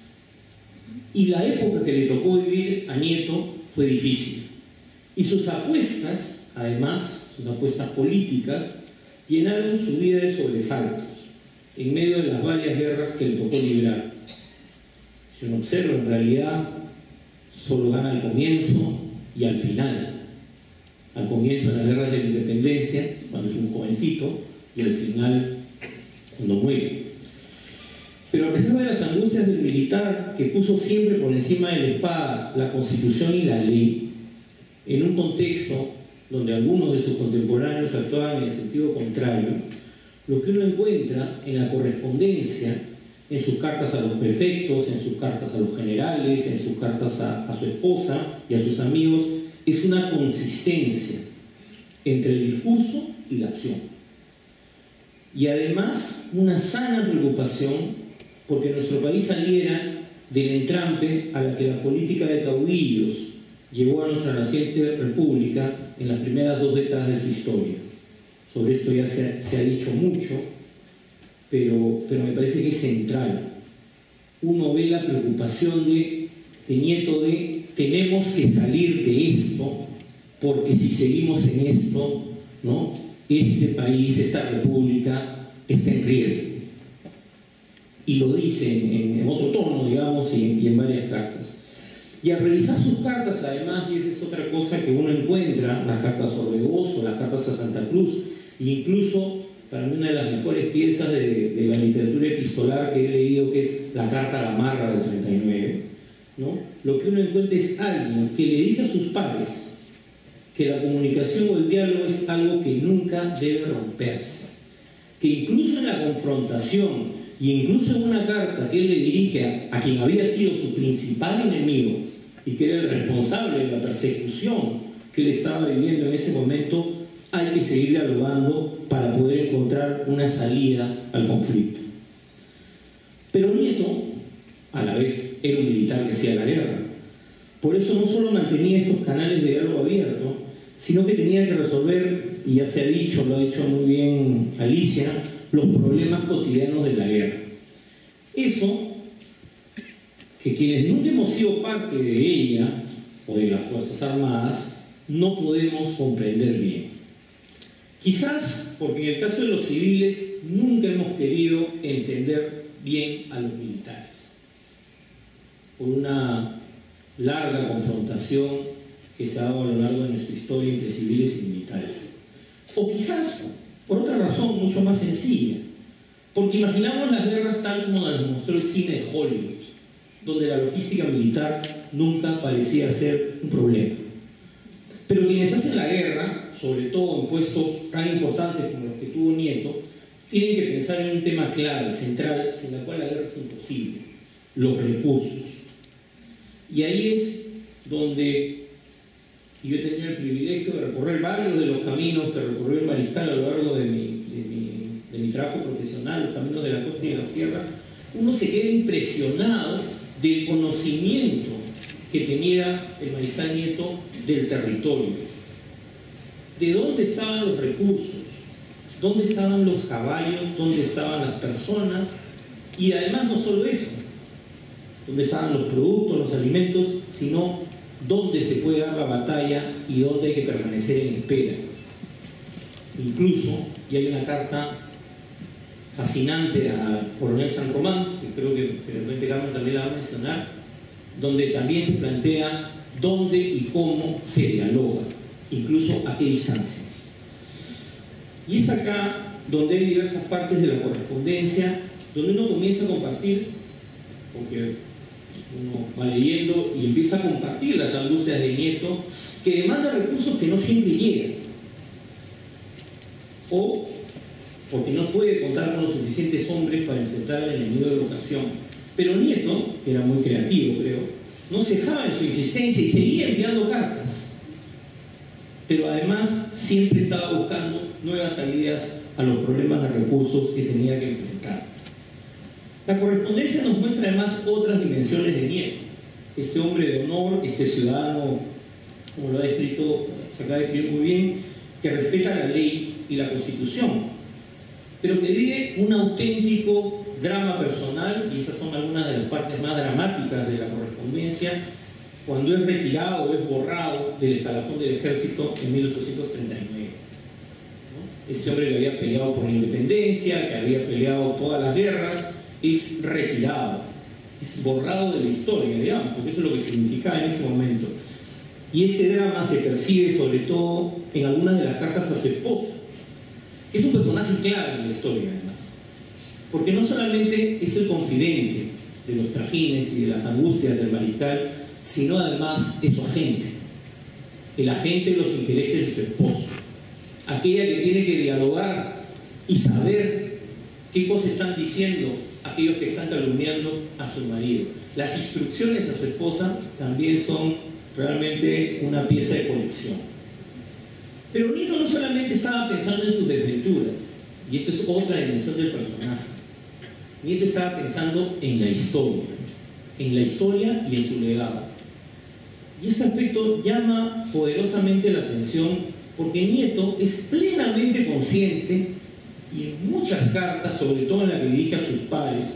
Y la época que le tocó vivir a Nieto fue difícil. Y sus apuestas, además, sus apuestas políticas, llenaron su vida de sobresaltos, en medio de las varias guerras que le tocó librar. Si uno observa, en realidad, solo gana al comienzo y al final. Al comienzo en las guerras de la independencia, cuando es un jovencito, y al final, cuando muere. Pero a pesar de las angustias del militar, que puso siempre por encima de la espada la Constitución y la ley, en un contexto donde algunos de sus contemporáneos actuaban en el sentido contrario, lo que uno encuentra en la correspondencia, en sus cartas a los prefectos, en sus cartas a los generales, en sus cartas a su esposa y a sus amigos, es una consistencia entre el discurso y la acción. Y además, una sana preocupación porque nuestro país saliera del entrampe a la que la política de caudillos llevó a nuestra naciente república en las primeras 2 décadas de su historia. Sobre esto ya se ha dicho mucho, pero me parece que es central. Uno ve la preocupación de Nieto de tenemos que salir de esto, porque si seguimos en esto, ¿no?, este país, esta república está en riesgo. Y lo dice en otro tono, digamos, y en varias cartas. Y al revisar sus cartas, además, y esa es otra cosa que uno encuentra, las cartas a Orbegoso, las cartas a Santa Cruz, e incluso, para mí, una de las mejores piezas de la literatura epistolar que he leído, que es la carta a Gamarra del 39, ¿no? Lo que uno encuentra es alguien que le dice a sus pares que la comunicación o el diálogo es algo que nunca debe romperse, que incluso en la confrontación y incluso en una carta que él le dirige a quien había sido su principal enemigo y que era el responsable de la persecución que él estaba viviendo en ese momento, hay que seguir dialogando para poder encontrar una salida al conflicto. Pero Nieto, a la vez, era un militar que hacía la guerra. Por eso no solo mantenía estos canales de diálogo abierto, sino que tenía que resolver, y ya se ha dicho, lo ha dicho muy bien Alicia, los problemas cotidianos de la guerra. Eso, que quienes nunca hemos sido parte de ella, o de las Fuerzas Armadas, no podemos comprender bien. Quizás porque en el caso de los civiles nunca hemos querido entender bien a los militares. Por una larga confrontación que se ha dado a lo largo de nuestra historia entre civiles y militares. O quizás por otra razón mucho más sencilla, porque imaginamos las guerras tal como las mostró el cine de Hollywood, donde la logística militar nunca parecía ser un problema. Pero quienes hacen la guerra, sobre todo en puestos tan importantes como los que tuvo Nieto, tienen que pensar en un tema clave, central, sin el cual la guerra es imposible: los recursos. Y ahí es donde yo he tenido el privilegio de recorrer varios de los caminos que recorrió el Mariscal a lo largo de mi trabajo profesional, los caminos de la costa y de la sierra. Uno se queda impresionado del conocimiento que tenía el Mariscal Nieto del territorio. ¿De dónde estaban los recursos? ¿Dónde estaban los caballos? ¿Dónde estaban las personas? Y además no solo eso, dónde estaban los productos, los alimentos, sino dónde se puede dar la batalla y dónde hay que permanecer en espera. Incluso, y hay una carta fascinante al coronel San Román, que creo que de repente Carmen también la va a mencionar, donde también se plantea dónde y cómo se dialoga, incluso a qué distancia. Y es acá donde hay diversas partes de la correspondencia, donde uno comienza a compartir, porque uno va leyendo y empieza a compartir las angustias de Nieto, que demanda recursos que no siempre llegan, o porque no puede contar con los suficientes hombres para enfrentar al enemigo de la ocasión. Pero Nieto, que era muy creativo, creo, no cejaba en su insistencia y seguía enviando cartas. Pero además siempre estaba buscando nuevas salidas a los problemas de recursos que tenía que enfrentar. La correspondencia nos muestra además otras dimensiones de Nieto. Este hombre de honor, este ciudadano, como lo ha descrito, se acaba de escribir muy bien, que respeta la ley y la Constitución, pero que vive un auténtico drama personal, y esas son algunas de las partes más dramáticas de la correspondencia, cuando es retirado o es borrado del escalafón del ejército en 1839. ¿No? Este hombre que había peleado por la independencia, que había peleado todas las guerras, es retirado, es borrado de la historia, digamos, porque eso es lo que significaba en ese momento. Y este drama se percibe sobre todo en algunas de las cartas a su esposa, que es un personaje clave en la historia además, porque no solamente es el confidente de los trajines y de las angustias del Mariscal, sino además es su agente, el agente de los intereses de su esposo, aquella que tiene que dialogar y saber qué cosas están diciendo aquellos que están calumniando a su marido. Las instrucciones a su esposa también son realmente una pieza de colección. Pero Nieto no solamente estaba pensando en sus desventuras, y esto es otra dimensión del personaje. Nieto estaba pensando en la historia y en su legado. Y este aspecto llama poderosamente la atención porque Nieto es plenamente consciente, y en muchas cartas, sobre todo en la que dirige a sus pares,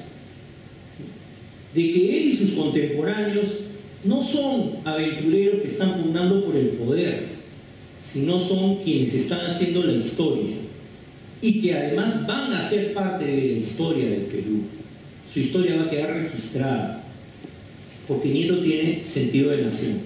de que él y sus contemporáneos no son aventureros que están pugnando por el poder, sino son quienes están haciendo la historia y que además van a ser parte de la historia del Perú. Su historia va a quedar registrada porque Nieto tiene sentido de nación.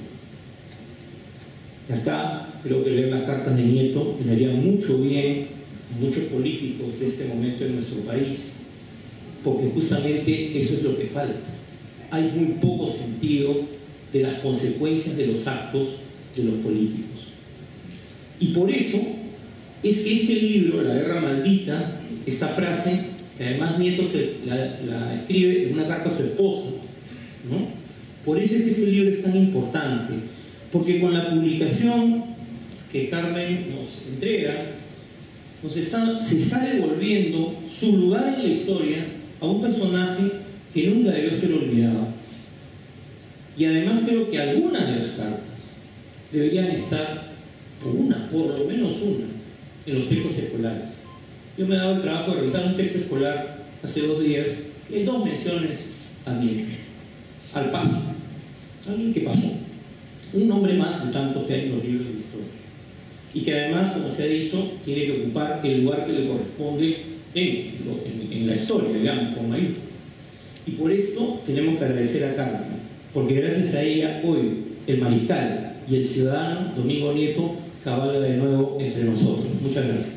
Y acá creo que leer las cartas de Nieto le haría mucho bien a muchos políticos de este momento en nuestro país, porque justamente eso es lo que falta. Hay muy poco sentido de las consecuencias de los actos de los políticos. Y por eso es que este libro, La Guerra Maldita, esta frase, que además Nieto la escribe en una carta a su esposa, ¿no? Por eso es que este libro es tan importante, porque con la publicación que Carmen nos entrega, se está devolviendo su lugar en la historia a un personaje que nunca debió ser olvidado. Y además creo que algunas de las cartas deberían estar, por lo menos una, en los textos escolares. Yo me he dado el trabajo de revisar un texto escolar hace 2 días y hay 2 menciones a Nieto, al paso, alguien que pasó, un nombre más de tantos que hay en los libros de historia, y que además, como se ha dicho, tiene que ocupar el lugar que le corresponde en la historia, digamos, con mayor. Y por esto tenemos que agradecer a Carmen, porque gracias a ella hoy el mariscal y el ciudadano Domingo Nieto cabalga de nuevo entre nosotros. Muchas gracias.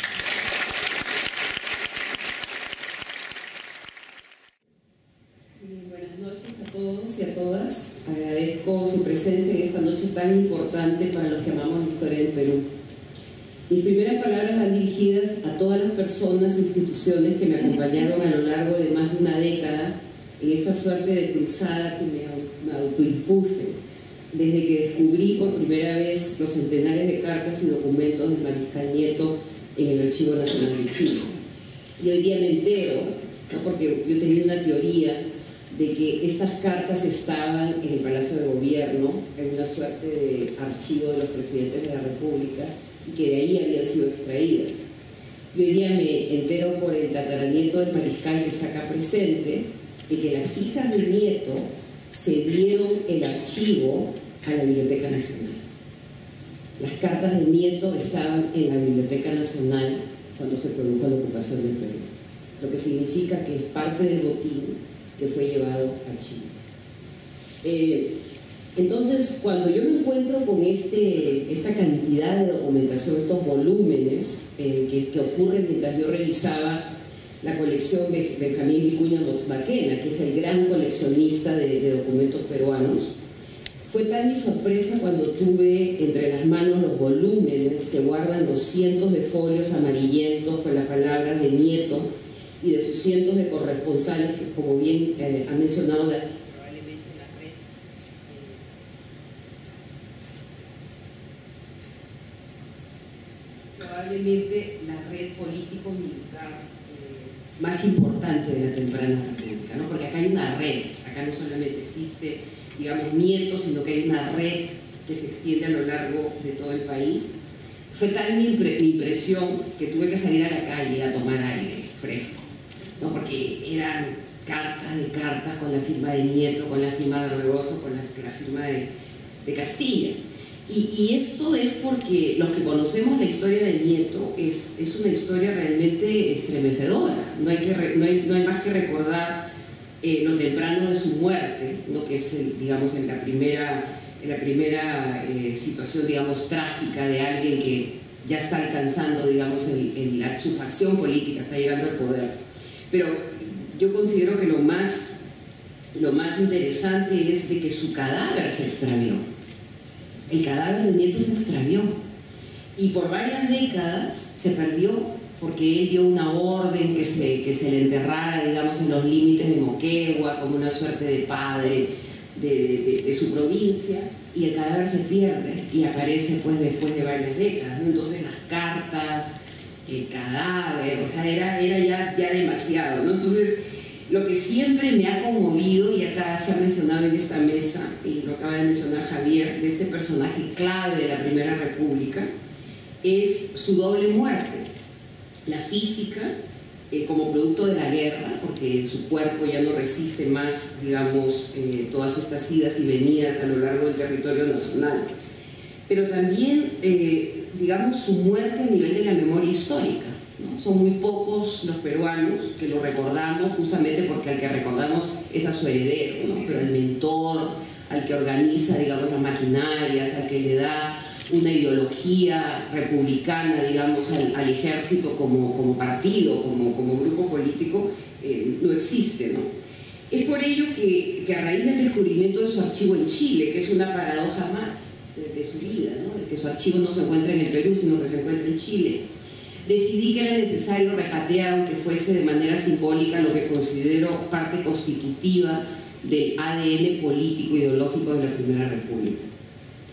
Buenas noches a todos y a todas. Agradezco su presencia en esta noche tan importante para los que amamos la historia del Perú. Mis primeras palabras van dirigidas a todas las personas e instituciones que me acompañaron a lo largo de más de una década en esta suerte de cruzada que me autoimpuse desde que descubrí por primera vez los centenares de cartas y documentos del mariscal Nieto en el Archivo Nacional de Chile. Y hoy día me entero, ¿no? Porque yo tenía una teoría de que estas cartas estaban en el Palacio de Gobierno, en una suerte de archivo de los presidentes de la República, y que de ahí habían sido extraídas. Y hoy día me entero por el tataranieto del mariscal que está acá presente, de que las hijas del nieto cedieron el archivo a la Biblioteca Nacional. Las cartas del nieto estaban en la Biblioteca Nacional cuando se produjo la ocupación del Perú, lo que significa que es parte del botín que fue llevado a Chile. Entonces, cuando yo me encuentro con esta cantidad de documentación, estos volúmenes que ocurren mientras yo revisaba la colección de Benjamín Vicuña Mackenna, que es el gran coleccionista de documentos peruanos, fue tal mi sorpresa cuando tuve entre las manos los volúmenes que guardan los cientos de folios amarillentos con las palabras de Nieto y de sus cientos de corresponsales que, como bien ha mencionado probablemente la red político-militar más importante de la temprana república, ¿no? Porque acá hay una red, acá no solamente existe, digamos, Nieto, sino que hay una red que se extiende a lo largo de todo el país. Fue tal mi impresión que tuve que salir a la calle a tomar aire fresco, ¿no? Porque eran cartas con la firma de Nieto, con la firma de Orbegoso, con la firma de Castilla. Y esto es porque los que conocemos la historia de Nieto es una historia realmente estremecedora. No hay más que recordar lo temprano de su muerte, ¿no? Que es, digamos, en la primera situación, digamos, trágica de alguien que ya está alcanzando, digamos, su facción política, está llegando al poder. Pero yo considero que lo más interesante es de que su cadáver se extravió. El cadáver de Nieto se extravió y por varias décadas se perdió porque él dio una orden que se le enterrara, digamos, en los límites de Moquegua como una suerte de padre de su provincia, y el cadáver se pierde y aparece pues después de varias décadas, ¿no? Entonces las cartas, el cadáver, o sea, era ya demasiado, ¿no? Entonces, lo que siempre me ha conmovido, y acá se ha mencionado en esta mesa, y lo acaba de mencionar Javier, de este personaje clave de la Primera República, es su doble muerte. La física, como producto de la guerra, porque su cuerpo ya no resiste más, digamos, todas estas idas y venidas a lo largo del territorio nacional. Pero también, digamos, su muerte a nivel de la memoria histórica, ¿no? Son muy pocos los peruanos que lo recordamos, justamente porque al que recordamos es a su heredero, ¿no? Pero al mentor, al que organiza, digamos, las maquinarias, al que le da una ideología republicana, digamos, al ejército como partido, como grupo político, no existe, ¿no? Es por ello que a raíz del descubrimiento de su archivo en Chile, que es una paradoja más de su vida, ¿no? De que su archivo no se encuentra en el Perú, sino que se encuentra en Chile, decidí que era necesario repatriar, aunque fuese de manera simbólica, lo que considero parte constitutiva del ADN político ideológico de la Primera República.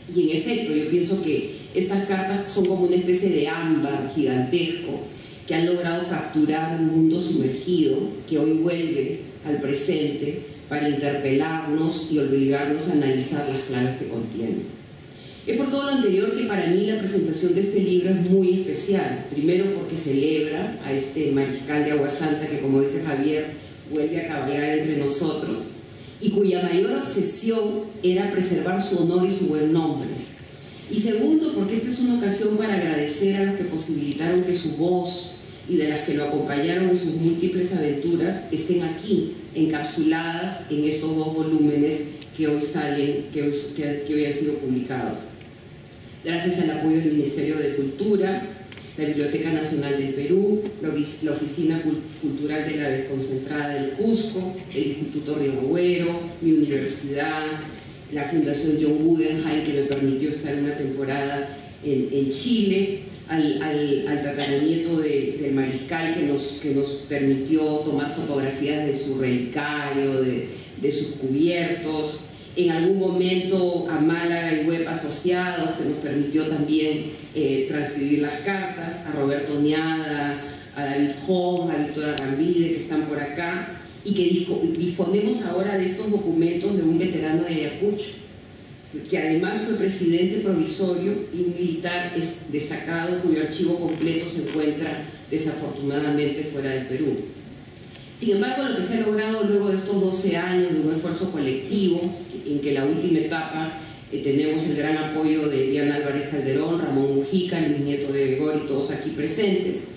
Y en efecto, yo pienso que estas cartas son como una especie de ámbar gigantesco que han logrado capturar un mundo sumergido que hoy vuelve al presente para interpelarnos y obligarnos a analizar las claves que contiene. Es por todo lo anterior que para mí la presentación de este libro es muy especial. Primero porque celebra a este mariscal de Agua Santa que, como dice Javier, vuelve a cabalgar entre nosotros y cuya mayor obsesión era preservar su honor y su buen nombre. Y segundo porque esta es una ocasión para agradecer a los que posibilitaron que su voz y de las que lo acompañaron en sus múltiples aventuras estén aquí, encapsuladas en estos 2 volúmenes que hoy salen, que hoy han sido publicados. Gracias al apoyo del Ministerio de Cultura, la Biblioteca Nacional del Perú, la Oficina Cultural de la Desconcentrada del Cusco, el Instituto Río Agüero, mi universidad, la Fundación John Guggenheim, que me permitió estar una temporada en Chile, al tataranieto del mariscal que nos permitió tomar fotografías de su relicario, de sus cubiertos, en algún momento a Málaga y Web Asociados, que nos permitió también transcribir las cartas, a Roberto Niada, a David Hong, a Víctor Arrambide, que están por acá, y que disponemos ahora de estos documentos de un veterano de Ayacucho, que además fue presidente provisorio y un militar destacado cuyo archivo completo se encuentra desafortunadamente fuera del Perú. Sin embargo, lo que se ha logrado luego de estos 12 años de un esfuerzo colectivo, en que la última etapa tenemos el gran apoyo de Diana Álvarez Calderón, Ramón Mujica, Luis Nieto de Gregorio, todos aquí presentes,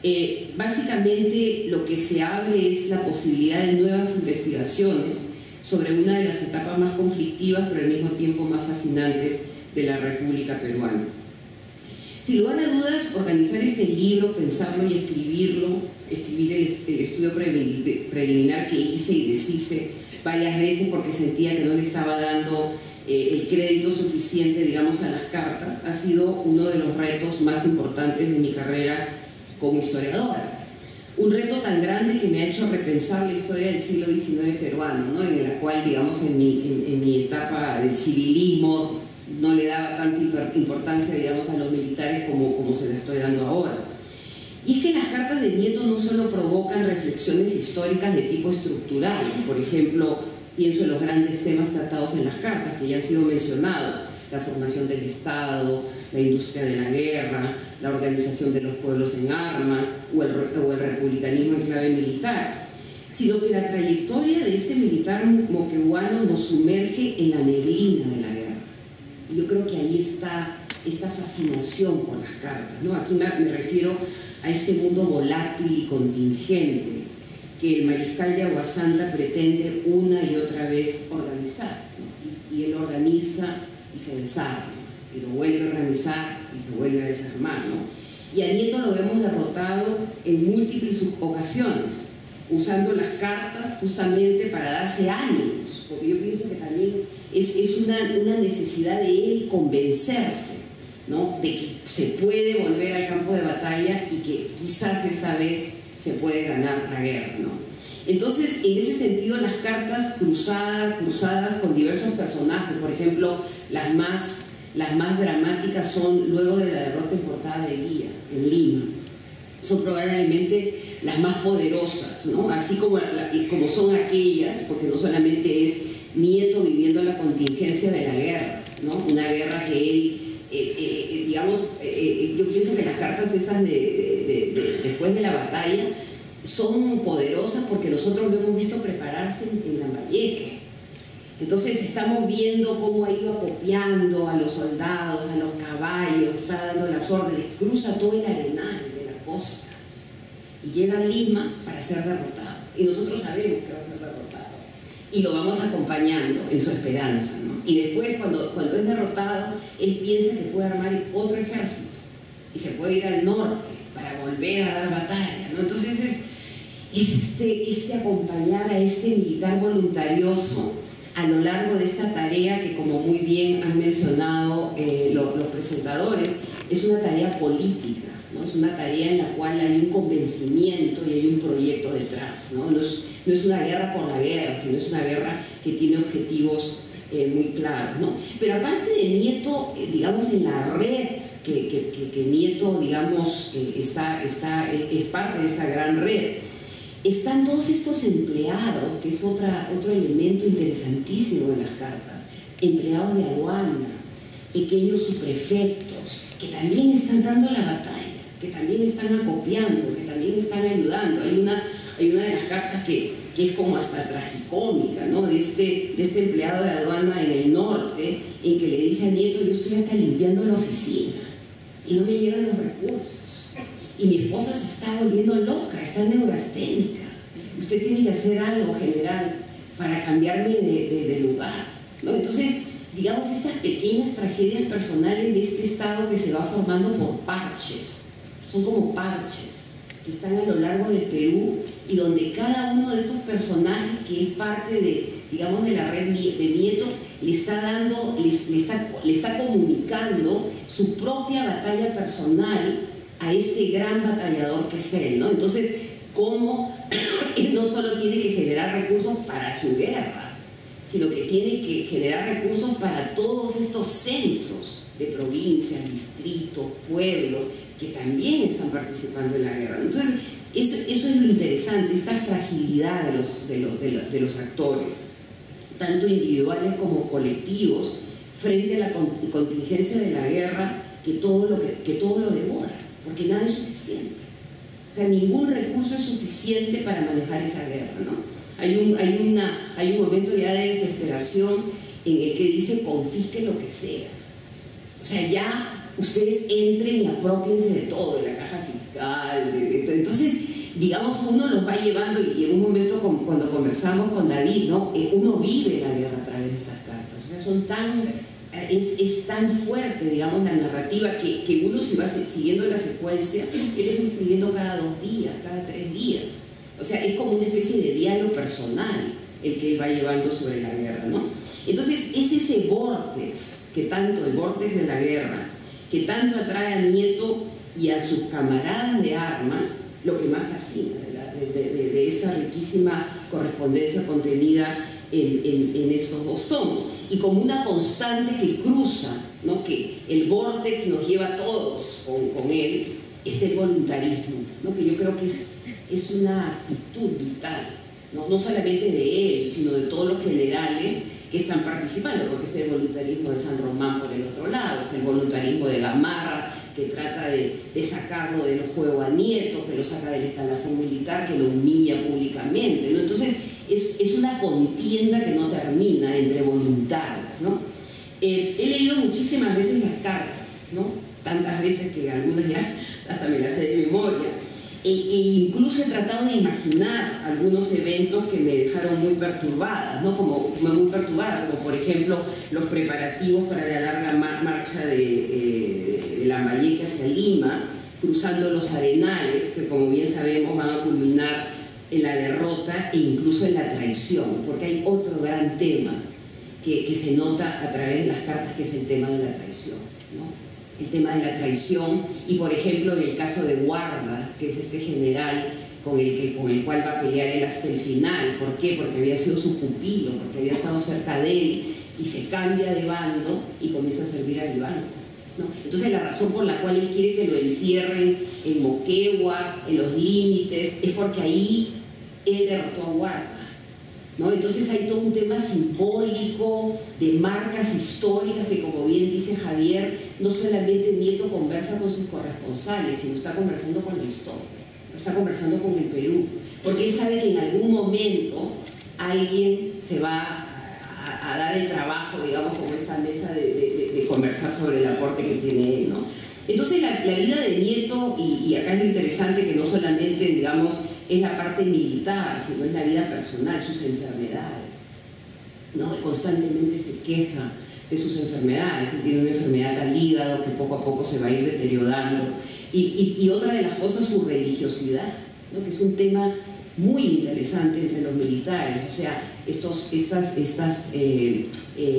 básicamente lo que se abre es la posibilidad de nuevas investigaciones sobre una de las etapas más conflictivas pero al mismo tiempo más fascinantes de la República Peruana. Sin lugar a dudas, organizar este libro, pensarlo y escribir el estudio preliminar que hice y deshice varias veces porque sentía que no le estaba dando el crédito suficiente, digamos, a las cartas, ha sido uno de los retos más importantes de mi carrera como historiadora. Un reto tan grande que me ha hecho repensar la historia del siglo XIX peruano, ¿no? En la cual, digamos, en mi etapa del civilismo no le daba tanta importancia, digamos, a los militares como se le estoy dando ahora. Y es que las cartas de Nieto no solo provocan reflexiones históricas de tipo estructural, por ejemplo, pienso en los grandes temas tratados en las cartas que ya han sido mencionados, la formación del Estado, la industria de la guerra, la organización de los pueblos en armas o el republicanismo en clave militar, sino que la trayectoria de este militar moqueguano nos sumerge en la neblina de la guerra. Y yo creo que ahí está esta fascinación por las cartas, ¿no? Aquí me refiero a este mundo volátil y contingente que el mariscal de Agua Santa pretende una y otra vez organizar, ¿no? Y él organiza y se desarma, y lo vuelve a organizar y se vuelve a desarmar, ¿no? Y a Nieto lo vemos derrotado en múltiples ocasiones, usando las cartas justamente para darse ánimos, porque yo pienso que también es una necesidad de él convencerse, ¿no? De que se puede volver al campo de batalla y que quizás esta vez se puede ganar la guerra, ¿no? Entonces, en ese sentido, las cartas cruzadas con diversos personajes, por ejemplo, las más dramáticas son luego de la derrota en Portada de Guía, en Lima. Son probablemente las más poderosas, ¿no? Así como son aquellas, porque no solamente es Nieto viviendo la contingencia de la guerra, ¿no? Una guerra que él, digamos, yo pienso que las cartas esas después de la batalla son poderosas porque nosotros lo hemos visto prepararse en Lambayeque. Entonces estamos viendo cómo ha ido acopiando a los soldados, a los caballos, está dando las órdenes, cruza todo el arenal de la costa y llega a Lima para ser derrotado. Y nosotros sabemos que va a ser derrotado y lo vamos acompañando en su esperanza, ¿no? Y después cuando es derrotado, él piensa que puede armar otro ejército y se puede ir al norte para volver a dar batalla, ¿no? Entonces es acompañar a este militar voluntarioso a lo largo de esta tarea que, como muy bien han mencionado los presentadores, es una tarea política, ¿no? Es una tarea en la cual hay un convencimiento y hay un proyecto detrás, ¿no? No es una guerra por la guerra, sino es una guerra que tiene objetivos muy claros, ¿no? Pero aparte de Nieto, digamos, en la red que Nieto, digamos, es parte de esta gran red, están todos estos empleados, que es otro elemento interesantísimo de las cartas, empleados de aduana, pequeños subprefectos, que también están dando la batalla, que también están acopiando, que también están ayudando. Hay una de las cartas que es como hasta tragicómica, ¿no? De este empleado de aduana en el norte, en que le dice a Nieto: yo estoy hasta limpiando la oficina y no me llegan los recursos, y mi esposa se está volviendo loca, está neurasténica, usted tiene que hacer algo, general, para cambiarme de lugar, ¿no? Entonces, digamos, estas pequeñas tragedias personales de este estado que se va formando por parches, son como parches que están a lo largo del Perú, y donde cada uno de estos personajes, que es parte de, digamos, de la red de Nieto, le está comunicando su propia batalla personal a este gran batallador que es él, ¿no? Entonces, cómo él no solo tiene que generar recursos para su guerra, sino que tiene que generar recursos para todos estos centros de provincias, distritos, pueblos, que también están participando en la guerra. Entonces, eso es lo interesante, esta fragilidad de los actores, tanto individuales como colectivos, frente a la contingencia de la guerra, que todo lo devora, porque nada es suficiente. O sea, ningún recurso es suficiente para manejar esa guerra, ¿no? Hay un momento ya de desesperación en el que dice: confisque lo que sea. O sea, ya ustedes entren y apropiense de todo, de la caja fiscal, entonces, digamos, uno los va llevando, y en un momento cuando conversamos con David, ¿no? Uno vive la guerra a través de estas cartas. O sea, es tan fuerte, digamos, la narrativa, que uno, si va siguiendo la secuencia, él está escribiendo cada 2 días, cada 3 días. O sea, es como una especie de diario personal el que él va llevando sobre la guerra, ¿no? Entonces, es ese vórtex, el vórtex de la guerra, que tanto atrae a Nieto y a sus camaradas de armas, lo que más fascina de esta riquísima correspondencia contenida en estos 2 tomos. Y como una constante que cruza, ¿no? Que el vórtex nos lleva a todos con él, es el voluntarismo, ¿no? Que yo creo que es una actitud vital, no solamente de él, sino de todos los generales que están participando, porque está el voluntarismo de San Román por el otro lado, está el voluntarismo de Gamarra, que trata de sacarlo del juego a Nieto, que lo saca del escalafón militar, que lo humilla públicamente, ¿no? Entonces, es una contienda que no termina entre voluntades, ¿no? He leído muchísimas veces las cartas, ¿no? Tantas veces que algunas ya hasta me las sé de memoria. E incluso he tratado de imaginar algunos eventos que me dejaron muy perturbada, ¿no? Como por ejemplo los preparativos para la larga marcha de Lambayeque hacia Lima, cruzando los arenales, que como bien sabemos van a culminar en la derrota e incluso en la traición, porque hay otro gran tema que se nota a través de las cartas, que es el tema de la traición, ¿no? El tema de la traición, y por ejemplo en el caso de Guarda, que es este general con el cual va a pelear él hasta el final. ¿Por qué? Porque había sido su pupilo, porque había estado cerca de él, y se cambia de bando y comienza a servir a Vivanco, ¿no? Entonces la razón por la cual él quiere que lo entierren en Moquegua, en los límites, es porque ahí él derrotó a Guarda, ¿no? Entonces hay todo un tema simbólico, de marcas históricas, que como bien dice Javier, no solamente Nieto conversa con sus corresponsales, sino está conversando con la historia, está conversando con el Perú, porque él sabe que en algún momento alguien se va a dar el trabajo, digamos, con esta mesa de conversar sobre el aporte que tiene él, ¿no? Entonces la vida de Nieto, y acá es lo interesante, que no solamente, digamos, es la parte militar, sino es la vida personal, sus enfermedades, ¿no? Constantemente se queja de sus enfermedades. Él tiene una enfermedad al hígado que poco a poco se va a ir deteriorando, y otra de las cosas, su religiosidad, ¿no? Que es un tema muy interesante entre los militares. O sea, estas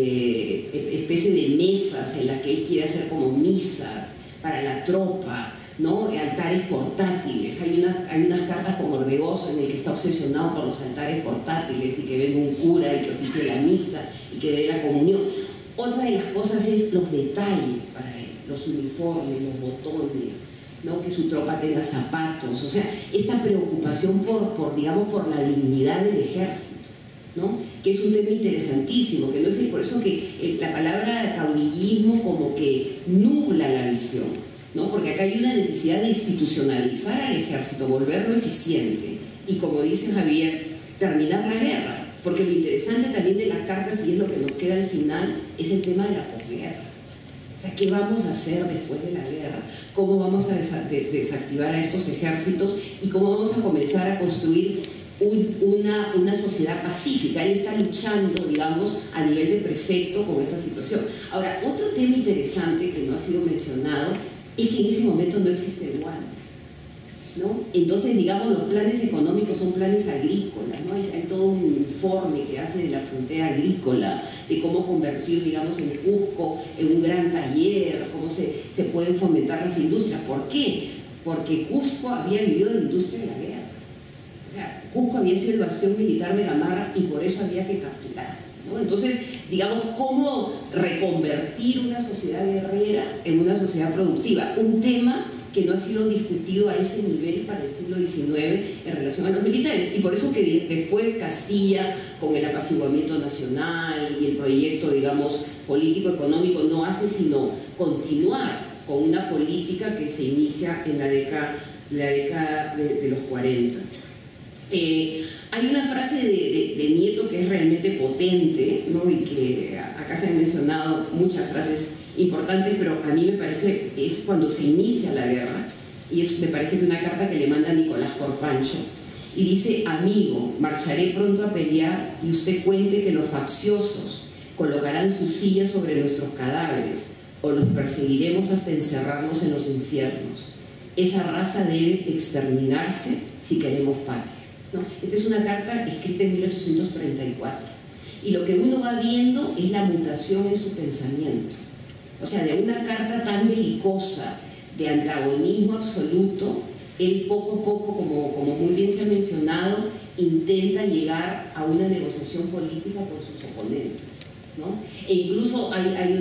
especies de mesas en las que él quiere hacer como misas para la tropa, ¿no? Altares portátiles. Hay unas cartas como Orbegoso en el que está obsesionado por los altares portátiles y que venga un cura y que oficie la misa y que dé la comunión. Otra de las cosas es los detalles para él, los uniformes, los botones, ¿no? Que su tropa tenga zapatos, o sea, esta preocupación por la dignidad del ejército, ¿no? Que es un tema interesantísimo, que no es por eso que la palabra caudillismo como que nubla la visión, ¿no? Porque acá hay una necesidad de institucionalizar al ejército, volverlo eficiente y, como dice Javier, terminar la guerra. Porque lo interesante también de las cartas, y es lo que nos queda al final, es el tema de la posguerra. O sea, ¿qué vamos a hacer después de la guerra? ¿Cómo vamos a desactivar a estos ejércitos? ¿Y cómo vamos a comenzar a construir una sociedad pacífica? Él está luchando, digamos, a nivel de prefecto con esa situación. Ahora, otro tema interesante que no ha sido mencionado es que en ese momento no existe el guano, ¿no? Entonces, digamos, los planes económicos son planes agrícolas, ¿no? Hay todo un informe que hace de la frontera agrícola, de cómo convertir, digamos, el Cusco en un gran taller, cómo se pueden fomentar las industrias. ¿Por qué? Porque Cusco había vivido de la industria de la guerra. O sea, Cusco había sido el bastión militar de Gamarra y por eso había que capturar, ¿no? Entonces, digamos, cómo reconvertir una sociedad guerrera en una sociedad productiva. Un tema que no ha sido discutido a ese nivel para el siglo XIX en relación a los militares. Y por eso que después Castilla, con el apaciguamiento nacional y el proyecto, digamos, político-económico, no hace sino continuar con una política que se inicia en la década de los 40. Hay una frase de Nieto que es realmente potente, ¿no? Y que acá se han mencionado muchas frases importantes, pero a mí me parece, es cuando se inicia la guerra, y me parece que una carta que le manda Nicolás Corpancho, y dice: amigo, marcharé pronto a pelear y usted cuente que los facciosos colocarán sus sillas sobre nuestros cadáveres o los perseguiremos hasta encerrarnos en los infiernos. Esa raza debe exterminarse si queremos patria, ¿no? Esta es una carta escrita en 1834 y lo que uno va viendo es la mutación en su pensamiento. O sea, de una carta tan belicosa, de antagonismo absoluto, él poco a poco, como muy bien se ha mencionado, intenta llegar a una negociación política con sus oponentes, ¿no? E incluso hay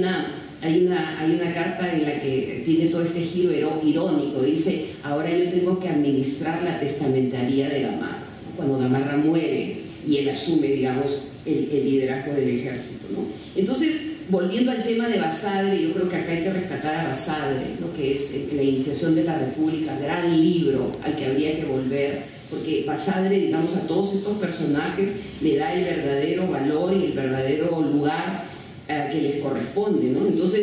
una carta en la que tiene todo este giro irónico. Dice: ahora yo tengo que administrar la testamentaría de Gamarra, ¿no? Cuando Gamarra muere y él asume, digamos, el liderazgo del ejército, ¿no? Entonces, volviendo al tema de Basadre, yo creo que acá hay que rescatar a Basadre, ¿no? Que es La iniciación de la República, gran libro al que habría que volver, porque Basadre, digamos, a todos estos personajes le da el verdadero valor y el verdadero lugar que les corresponde, ¿no? Entonces,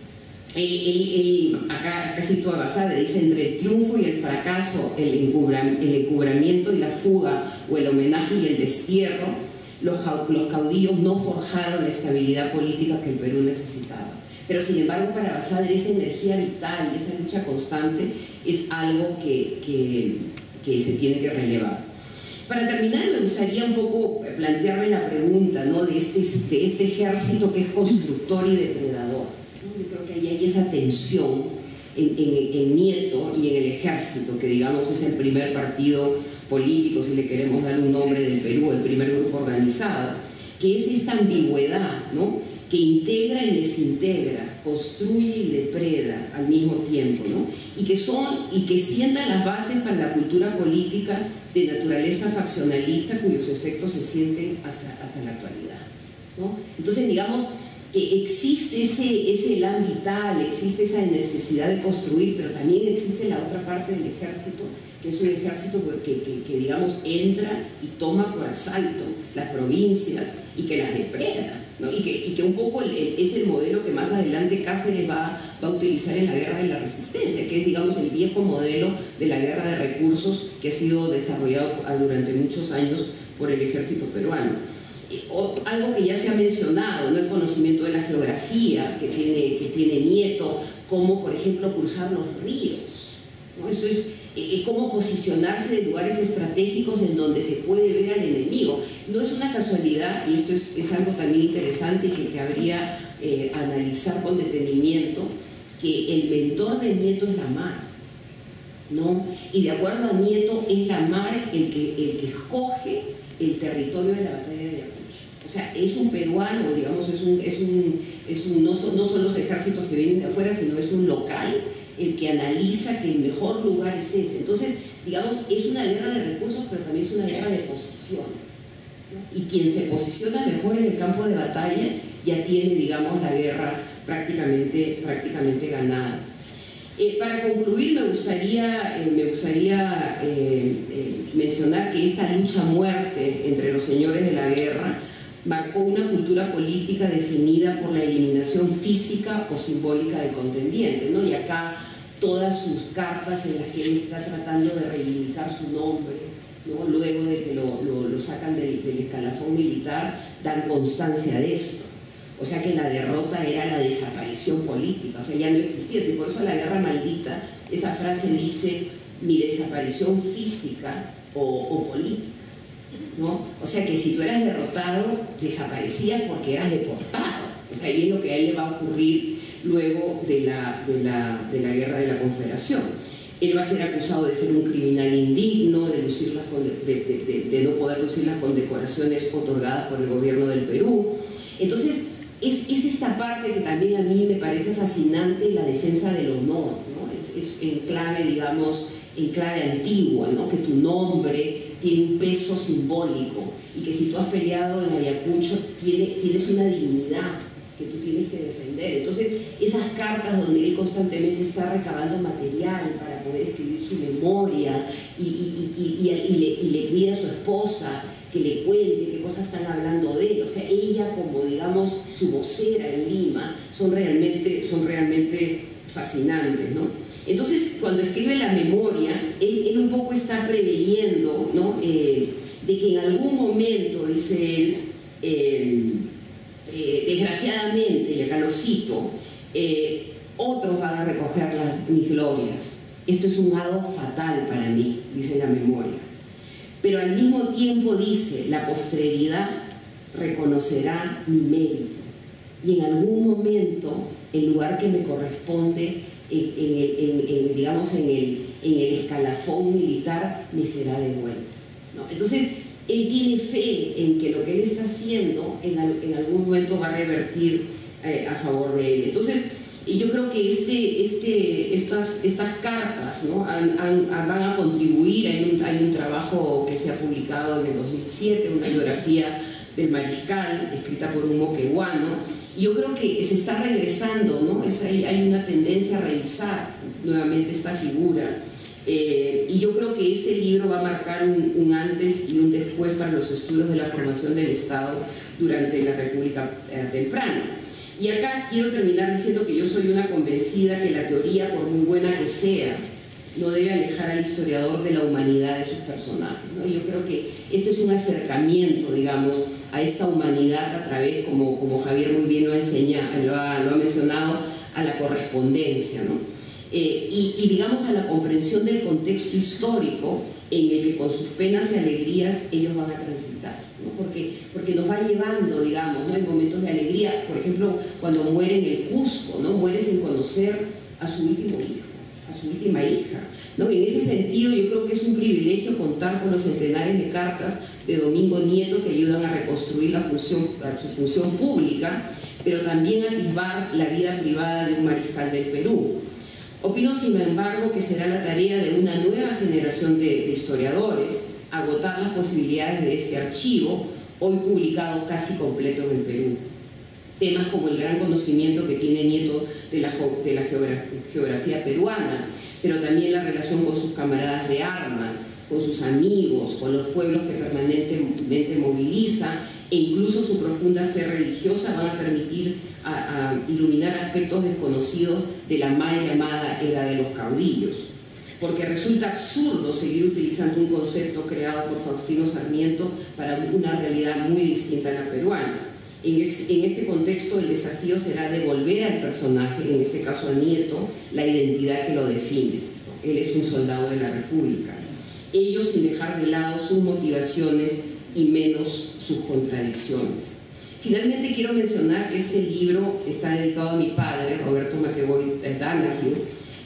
él acá citó a Basadre, dice: entre el triunfo y el fracaso, el encubramiento y la fuga, o el homenaje y el destierro, los caudillos no forjaron la estabilidad política que el Perú necesitaba. Pero sin embargo, para Basadre, esa energía vital y esa lucha constante es algo que se tiene que relevar. Para terminar, me gustaría un poco plantearme la pregunta, ¿no? de este ejército que es constructor y depredador, ¿no? Yo creo que ahí hay esa tensión en Nieto y en el ejército, que digamos es el primer partido político, si le queremos dar un nombre, del Perú, el primer grupo organizado, que es esta ambigüedad, ¿no? Que integra y desintegra, construye y depreda al mismo tiempo, ¿no? y que sientan las bases para la cultura política de naturaleza faccionalista cuyos efectos se sienten hasta la actualidad, ¿no? Entonces, digamos que existe ese elan vital, existe esa necesidad de construir, pero también existe la otra parte del ejército, que es un ejército que digamos, entra y toma por asalto las provincias y que las depreda, ¿no? y que un poco es el modelo que más adelante Cáceres va a utilizar en la guerra de la resistencia, que es, digamos, el viejo modelo de la guerra de recursos que ha sido desarrollado durante muchos años por el ejército peruano. Algo que ya se ha mencionado, ¿no? El conocimiento de la geografía que tiene Nieto, como por ejemplo cruzar los ríos, ¿no? Eso es cómo posicionarse en lugares estratégicos en donde se puede ver al enemigo. No es una casualidad, y esto es algo también interesante y que habría analizar con detenimiento, que el mentor de Nieto es la mar. ¿no? Y de acuerdo a Nieto, es la mar el que escoge el territorio de la batalla de Ayacucho. O sea, es un peruano, digamos, no son los ejércitos que vienen de afuera, sino es un local el que analiza que el mejor lugar es ese. Entonces, digamos, es una guerra de recursos, pero también es una guerra de posiciones, ¿no? Y quien se posiciona mejor en el campo de batalla ya tiene, digamos, la guerra prácticamente ganada. Para concluir, me gustaría mencionar que esta lucha a muerte entre los señores de la guerra marcó una cultura política definida por la eliminación física o simbólica del contendiente, ¿no? Y acá todas sus cartas en las que él está tratando de reivindicar su nombre, ¿no? Luego de que lo sacan del escalafón militar, dan constancia de esto. O sea que la derrota era la desaparición política, o sea, ya no existía. Y por eso la guerra maldita, esa frase dice mi desaparición física o política, ¿no? O sea que si tú eras derrotado, desaparecías porque eras deportado. O sea, ahí es lo que a él le va a ocurrir luego de la guerra de la Confederación. Él va a ser acusado de ser un criminal indigno, de no poder lucir las condecoraciones otorgadas por el gobierno del Perú. Entonces, es esta parte que también a mí me parece fascinante, la defensa del honor, ¿no? Es en clave, digamos, en clave antigua, ¿no? Que tu nombre tiene un peso simbólico y que si tú has peleado en Ayacucho tienes una dignidad que tú tienes que defender. Entonces, esas cartas donde él constantemente está recabando material para poder escribir su memoria y le pide a su esposa que le cuente qué cosas están hablando de él, o sea, ella como, digamos, su vocera en Lima, son realmente fascinantes, ¿no? Entonces, cuando escribe la memoria, él un poco está preveyendo, ¿no? De que en algún momento, dice él, desgraciadamente, y acá lo cito, otros van a recoger mis glorias. Esto es un hado fatal para mí, dice la memoria. Pero al mismo tiempo dice, la posteridad reconocerá mi mérito y en algún momento el lugar que me corresponde digamos en el escalafón militar me será devuelto, ¿no? Entonces él tiene fe en que lo que él está haciendo en algún momento va a revertir a favor de él. Entonces yo creo que estas cartas, ¿no? van a contribuir. Hay un trabajo que se ha publicado en el 2007, una biografía del mariscal, escrita por un moqueguano, y yo creo que se está regresando, ¿no? Hay una tendencia a revisar nuevamente esta figura, y yo creo que este libro va a marcar un antes y un después para los estudios de la formación del Estado durante la República temprana. Y acá quiero terminar diciendo que yo soy una convencida que la teoría, por muy buena que sea, no debe alejar al historiador de la humanidad de sus personajes, ¿no? Yo creo que este es un acercamiento, digamos, a esta humanidad a través, como Javier muy bien lo ha mencionado, a la correspondencia, ¿no? Y digamos a la comprensión del contexto histórico en el que con sus penas y alegrías ellos van a transitar, ¿no? Porque nos va llevando, digamos, ¿no? En momentos de alegría, por ejemplo, cuando muere en el Cusco, ¿no? Muere sin conocer a su último hijo, a su última hija, ¿no? En ese sentido yo creo que es un privilegio contar con los centenares de cartas de Domingo Nieto que ayudan a reconstruir su función pública, pero también a atisbar la vida privada de un mariscal del Perú. Opino, sin embargo, que será la tarea de una nueva generación de historiadores agotar las posibilidades de este archivo, hoy publicado casi completo en el Perú. Temas como el gran conocimiento que tiene Nieto de la geografía peruana, pero también la relación con sus camaradas de armas, con sus amigos, con los pueblos que permanentemente moviliza, e incluso su profunda fe religiosa van a permitir a iluminar aspectos desconocidos de la mal llamada era de los caudillos. Porque resulta absurdo seguir utilizando un concepto creado por Faustino Sarmiento para una realidad muy distinta a la peruana. En este contexto el desafío será devolver al personaje, en este caso a Nieto, la identidad que lo define. Él es un soldado de la República. Ello sin dejar de lado sus motivaciones y menos sus contradicciones. Finalmente quiero mencionar que este libro está dedicado a mi padre, Roberto McEvoy Danahue,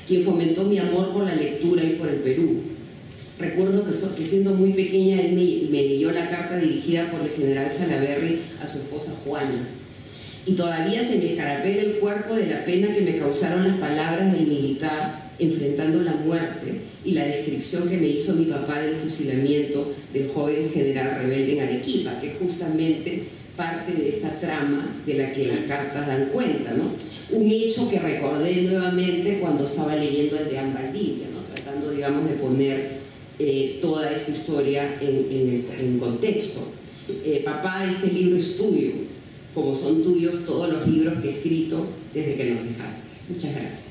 quien fomentó mi amor por la lectura y por el Perú. Recuerdo que siendo muy pequeña él me leyó la carta dirigida por el general Salaverry a su esposa Juana. Y todavía se me escarapela el cuerpo de la pena que me causaron las palabras del militar enfrentando la muerte y la descripción que me hizo mi papá del fusilamiento del joven general rebelde en Arequipa, que es justamente parte de esta trama de la que las cartas dan cuenta, ¿no? Un hecho que recordé nuevamente cuando estaba leyendo el de Anne Valdivia, ¿no? Tratando, digamos, de poner toda esta historia en contexto. Papá, este libro es tuyo, como son tuyos todos los libros que he escrito desde que nos dejaste. Muchas gracias.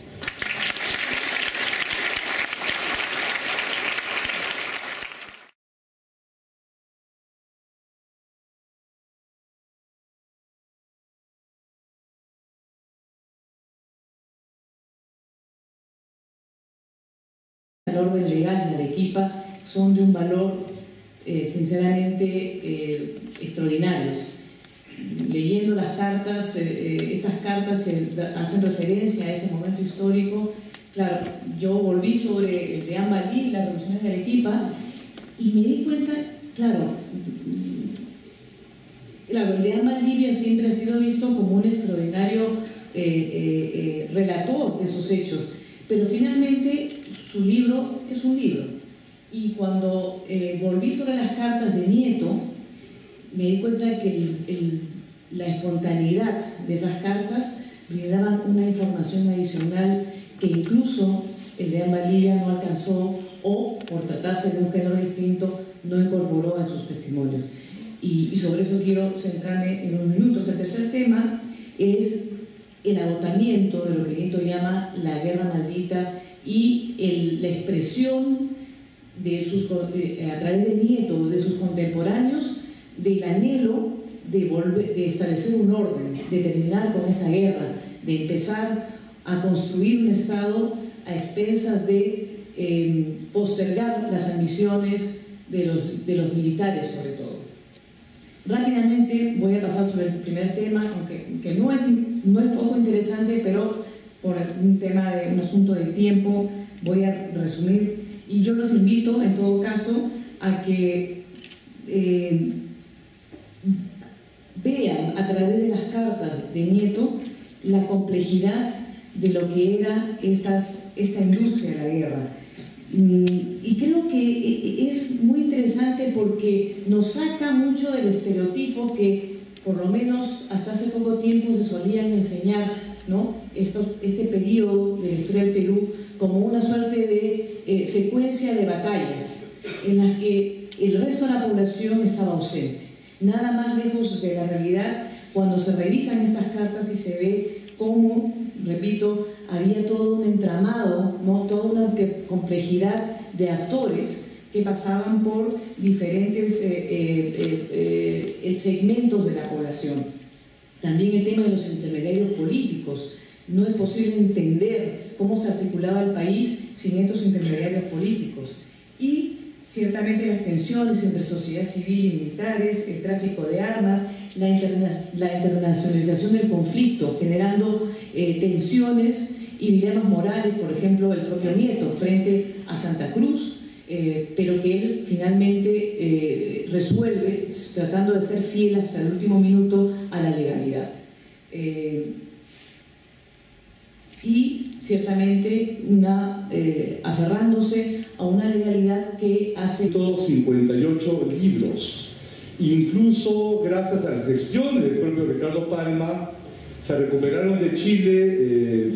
El orden legal en Arequipa son de un valor sinceramente extraordinarios. Leyendo las cartas, estas cartas que hacen referencia a ese momento histórico, claro, yo volví sobre el de Anne Valdivia, las revoluciones de Arequipa, y me di cuenta, claro, el de Anne Valdivia siempre ha sido visto como un extraordinario relator de esos hechos, pero finalmente su libro es un libro. Y cuando volví sobre las cartas de Nieto, me di cuenta que la espontaneidad de esas cartas brindaban una información adicional que incluso el de Anne Valdivia no alcanzó, o por tratarse de un género distinto no incorporó en sus testimonios. Y sobre eso quiero centrarme en unos minutos. El tercer tema es el agotamiento de lo que Nieto llama la guerra maldita y la expresión a través de Nieto, de sus contemporáneos, del anhelo de establecer un orden, de terminar con esa guerra, de empezar a construir un Estado a expensas de postergar las ambiciones de los militares, sobre todo. Rápidamente voy a pasar sobre el primer tema, aunque no es poco interesante, pero por un asunto de tiempo voy a resumir, y yo los invito en todo caso a que vean a través de las cartas de Nieto la complejidad de lo que era esta industria de la guerra. Y creo que es muy interesante porque nos saca mucho del estereotipo que por lo menos hasta hace poco tiempo se solían enseñar, ¿no? Este periodo de la historia del Perú como una suerte de secuencia de batallas en las que el resto de la población estaba ausente. Nada más lejos de la realidad cuando se revisan estas cartas y se ve cómo, repito, había todo un entramado, ¿no? Toda una complejidad de actores que pasaban por diferentes segmentos de la población. También el tema de los intermediarios políticos. No es posible entender cómo se articulaba el país sin estos intermediarios políticos. Y ciertamente las tensiones entre sociedad civil y militares, el tráfico de armas, la internacionalización del conflicto, generando tensiones y dilemas morales, por ejemplo, el propio Nieto frente a Santa Cruz, pero que él finalmente resuelve tratando de ser fiel hasta el último minuto a la legalidad. Y ciertamente aferrándose a una legalidad que hace... 158 libros. Incluso gracias a la gestión del propio Ricardo Palma, se recuperaron de Chile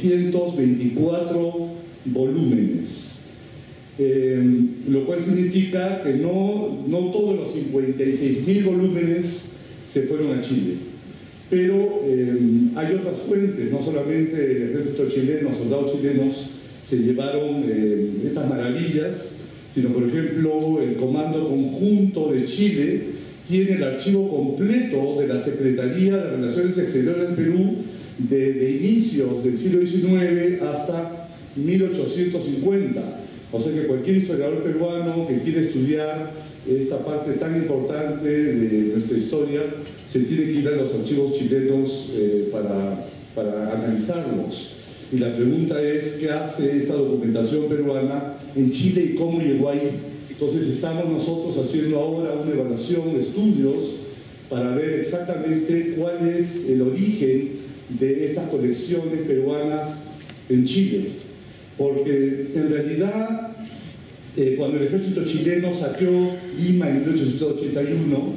624 volúmenes. Lo cual significa que no todos los 56.000 volúmenes se fueron a Chile. Pero hay otras fuentes, no solamente el ejército chileno, soldados chilenos se llevaron estas maravillas, sino por ejemplo el Comando Conjunto de Chile tiene el archivo completo de la Secretaría de Relaciones Exteriores del Perú de inicios del siglo XIX hasta 1850. O sea que cualquier historiador peruano que quiera estudiar esta parte tan importante de nuestra historia se tiene que ir a los archivos chilenos para analizarlos. y la pregunta es ¿qué hace esta documentación peruana en Chile y cómo llegó ahí? Entonces estamos nosotros haciendo ahora una evaluación, estudios, para ver exactamente cuál es el origen de estas colecciones peruanas en Chile. Porque en realidad, cuando el ejército chileno saqueó Lima en 1881,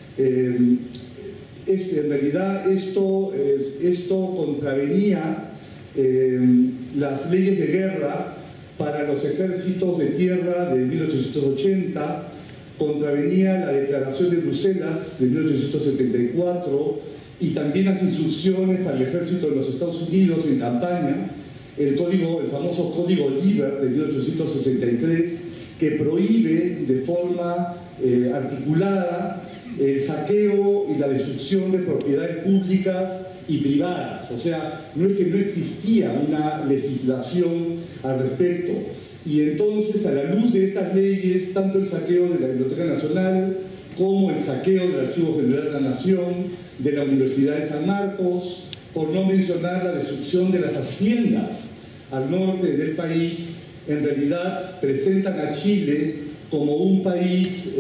en realidad esto contravenía las leyes de guerra para los ejércitos de tierra de 1880, contravenía la Declaración de Bruselas de 1874 y también las instrucciones para el ejército de los Estados Unidos en campaña, el famoso Código Liber de 1863, que prohíbe de forma articulada el saqueo y la destrucción de propiedades públicas y privadas. O sea, no es que no existía una legislación al respecto. Y entonces, a la luz de estas leyes, tanto el saqueo de la Biblioteca Nacional como el saqueo del Archivo General de la Nación, de la Universidad de San Marcos, por no mencionar la destrucción de las haciendas al norte del país, en realidad presentan a Chile como un país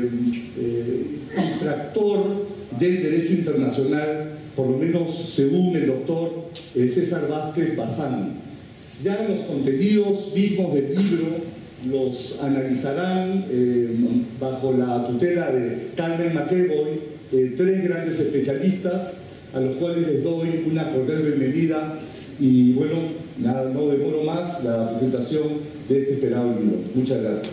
infractor del derecho internacional, por lo menos según el doctor César Vázquez Bazán. Ya los contenidos mismos del libro los analizarán bajo la tutela de Carmen McEvoy, tres grandes especialistas a los cuales les doy una cordial bienvenida y bueno, nada, no demoro más la presentación de este esperado libro. Muchas gracias.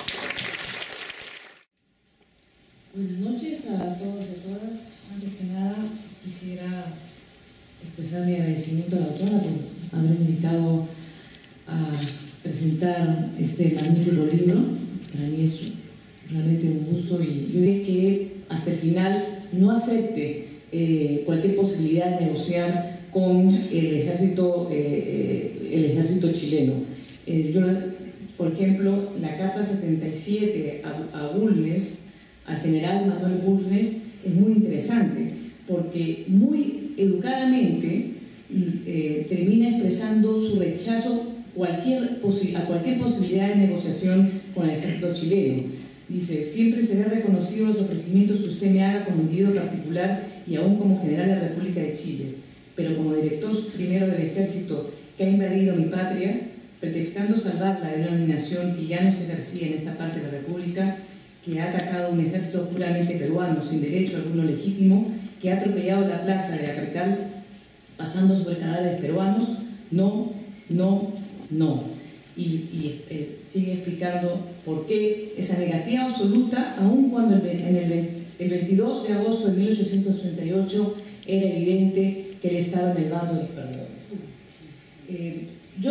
Buenas noches a todos y a todas. Antes que nada, quisiera expresar mi agradecimiento a la autora por haber invitado a presentar este magnífico libro. Para mí es realmente un gusto y yo diría que hasta el final no acepte cualquier posibilidad de negociar con el ejército chileno. Por ejemplo, la Carta 77 a Bulnes, al general Manuel Bulnes, es muy interesante porque muy educadamente termina expresando su rechazo a cualquier posibilidad de negociación con el ejército chileno. Dice: siempre seré reconocido los ofrecimientos que usted me haga como individuo particular y aún como general de la República de Chile, pero como director primero del ejército que ha invadido mi patria, pretextando salvarla de una dominación que ya no se ejercía en esta parte de la República, que ha atacado un ejército puramente peruano, sin derecho alguno legítimo, que ha atropellado la plaza de la capital, pasando sobre cadáveres peruanos, no, no, no. Y sigue explicando por qué esa negativa absoluta, aun cuando el 22 de agosto de 1838 era evidente que él estaba en el bando de los perdedores. Yo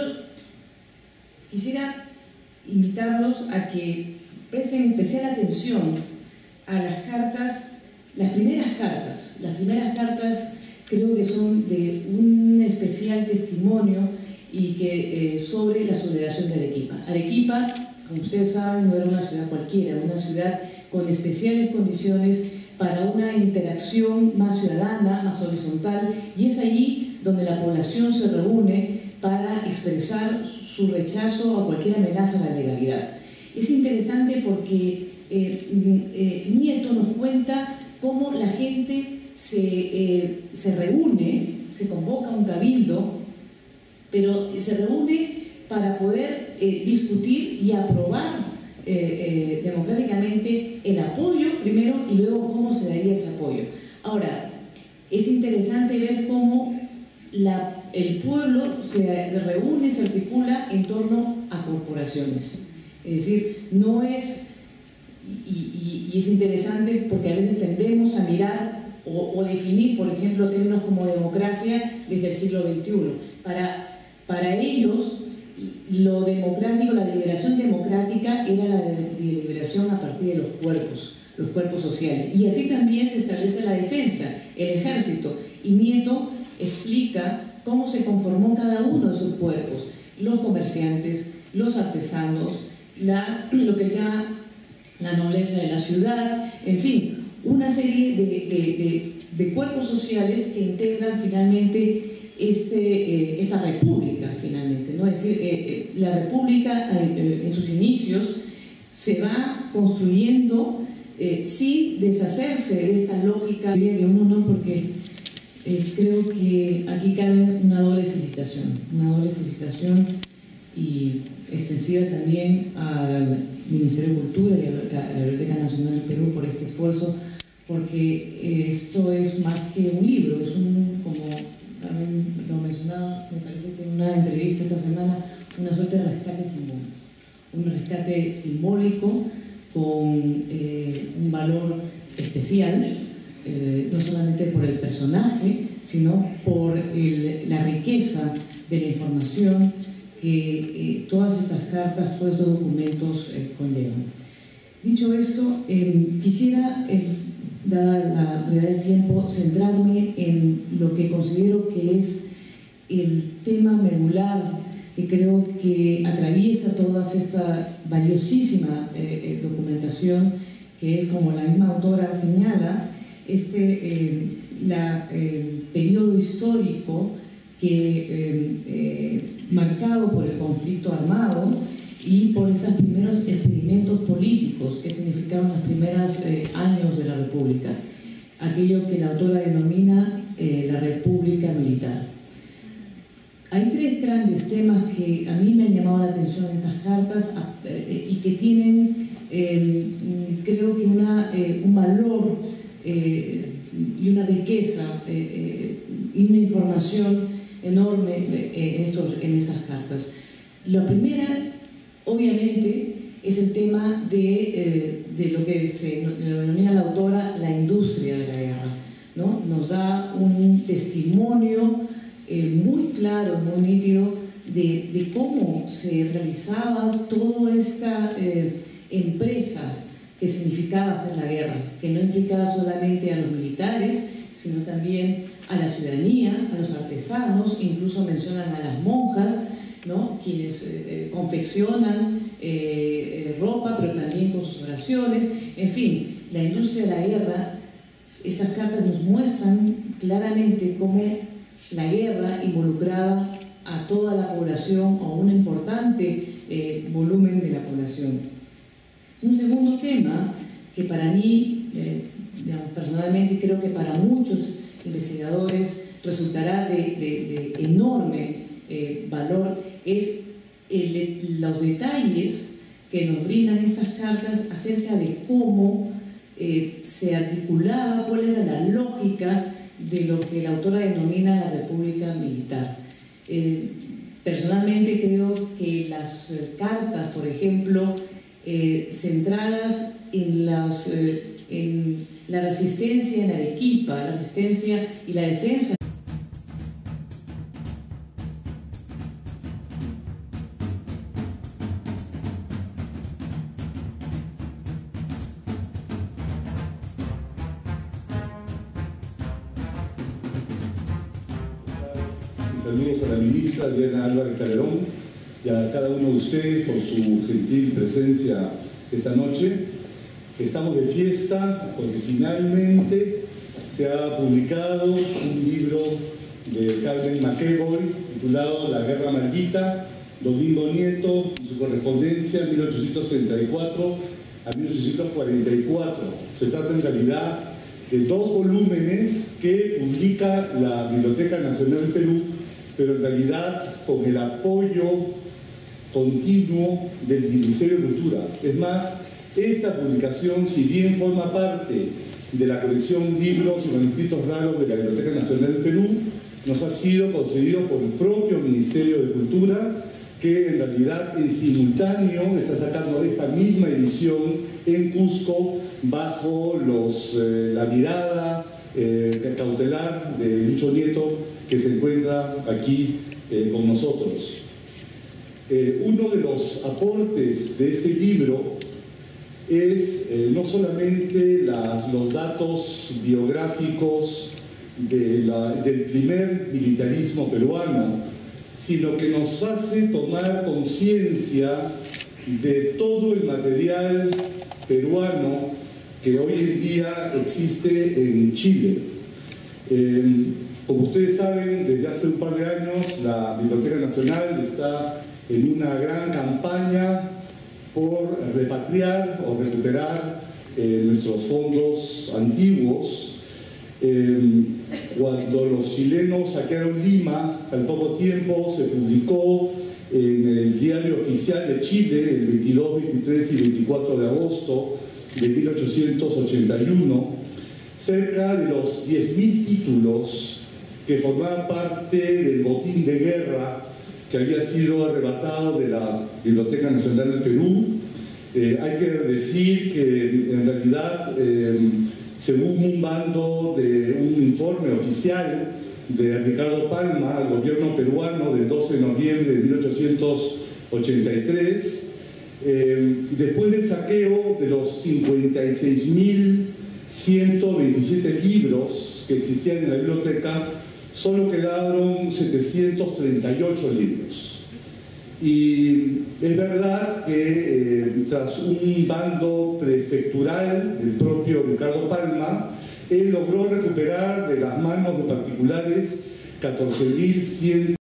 quisiera invitarlos a que presten especial atención a las cartas, las primeras cartas creo que son de un especial testimonio y que sobre la sublevación de Arequipa. Arequipa, como ustedes saben, no era una ciudad cualquiera, una ciudad con especiales condiciones para una interacción más ciudadana, más horizontal, y es allí donde la población se reúne para expresar su rechazo a cualquier amenaza a la legalidad. Es interesante porque Nieto nos cuenta cómo la gente se reúne, se convoca un cabildo, pero se reúne para poder discutir y aprobar democráticamente el apoyo primero y luego cómo se daría ese apoyo. Ahora, es interesante ver cómo el pueblo se reúne, se articula en torno a corporaciones. Es decir, no es, y es interesante porque a veces tendemos a mirar o definir, por ejemplo, términos como democracia desde el siglo XXI. Para ellos, lo democrático, la deliberación democrática era la deliberación a partir de los cuerpos sociales. Y así también se establece la defensa, el ejército. Y Nieto explica cómo se conformó cada uno de sus cuerpos: los comerciantes, los artesanos, lo que llama la nobleza de la ciudad, en fin, una serie de cuerpos sociales que integran finalmente esta república, finalmente, ¿no? Es decir, la república en sus inicios se va construyendo sin deshacerse de esta lógica de uno, ¿no? Porque creo que aquí cabe una doble felicitación y extensiva también al Ministerio de Cultura y a la Biblioteca Nacional del Perú por este esfuerzo, porque esto es más que un libro, es como Carmen lo mencionaba, me parece que en una entrevista esta semana, una suerte de rescate simbólico, un rescate simbólico con un valor especial, no solamente por el personaje, sino por la riqueza de la información que todas estas cartas, todos estos documentos conllevan. Dicho esto, quisiera, dada la brevedad del tiempo, centrarme en lo que considero que es el tema medular que creo que atraviesa toda esta valiosísima documentación, que es, como la misma autora señala, el periodo histórico marcado por el conflicto armado y por esos primeros experimentos políticos que significaron los primeros años de la República, aquello que la autora denomina la República Militar. Hay tres grandes temas que a mí me han llamado la atención en esas cartas y que tienen, creo que un valor y una riqueza y una información enorme en estas cartas. La primera, obviamente, es el tema de lo que se denomina la autora la industria de la guerra, ¿no? Nos da un testimonio muy claro, muy nítido de cómo se realizaba toda esta empresa que significaba hacer la guerra, que no implicaba solamente a los militares, sino también a la ciudadanía, a los artesanos, incluso mencionan a las monjas, ¿no? Quienes confeccionan ropa, pero también con sus oraciones. En fin, la industria de la guerra, estas cartas nos muestran claramente cómo la guerra involucraba a toda la población o un importante volumen de la población. Un segundo tema que para mí, personalmente, y creo que para muchos investigadores resultará de enorme valor, es los detalles que nos brindan estas cartas acerca de cómo se articulaba, cuál era la lógica de lo que la autora denomina la República Militar. Personalmente creo que las cartas, por ejemplo, centradas en la resistencia en Arequipa, la resistencia y la defensa. Saludos a la ministra Diana Álvarez Calderón y a cada uno de ustedes por su gentil presencia esta noche. Estamos de fiesta porque finalmente se ha publicado un libro de Carmen McEvoy titulado La Guerra Maldita, Domingo Nieto y su correspondencia 1834 a 1844. Se trata en realidad de dos volúmenes que publica la Biblioteca Nacional del Perú, pero en realidad con el apoyo continuo del Ministerio de Cultura. Es más, esta publicación, si bien forma parte de la colección Libros y Manuscritos Raros de la Biblioteca Nacional del Perú, nos ha sido concedido por el propio Ministerio de Cultura, que en realidad en simultáneo está sacando esta misma edición en Cusco bajo la mirada cautelar de Lucho Nieto, que se encuentra aquí con nosotros. Uno de los aportes de este libro es no solamente los datos biográficos del primer militarismo peruano, sino que nos hace tomar conciencia de todo el material peruano que hoy en día existe en Chile. Como ustedes saben, desde hace un par de años la Biblioteca Nacional está en una gran campaña por repatriar o recuperar nuestros fondos antiguos. Cuando los chilenos saquearon Lima, al poco tiempo se publicó en el Diario Oficial de Chile, el 22, 23 y 24 de agosto de 1881, cerca de los 10.000 títulos que formaban parte del botín de guerra que había sido arrebatado de la Biblioteca Nacional del Perú. Hay que decir que en realidad, según un bando de un informe oficial de Ricardo Palma al gobierno peruano del 12 de noviembre de 1883, después del saqueo de los 56.127 libros que existían en la biblioteca, solo quedaron 738 libros. Y es verdad que tras un bando prefectural del propio Ricardo Palma, él logró recuperar de las manos de particulares 14.100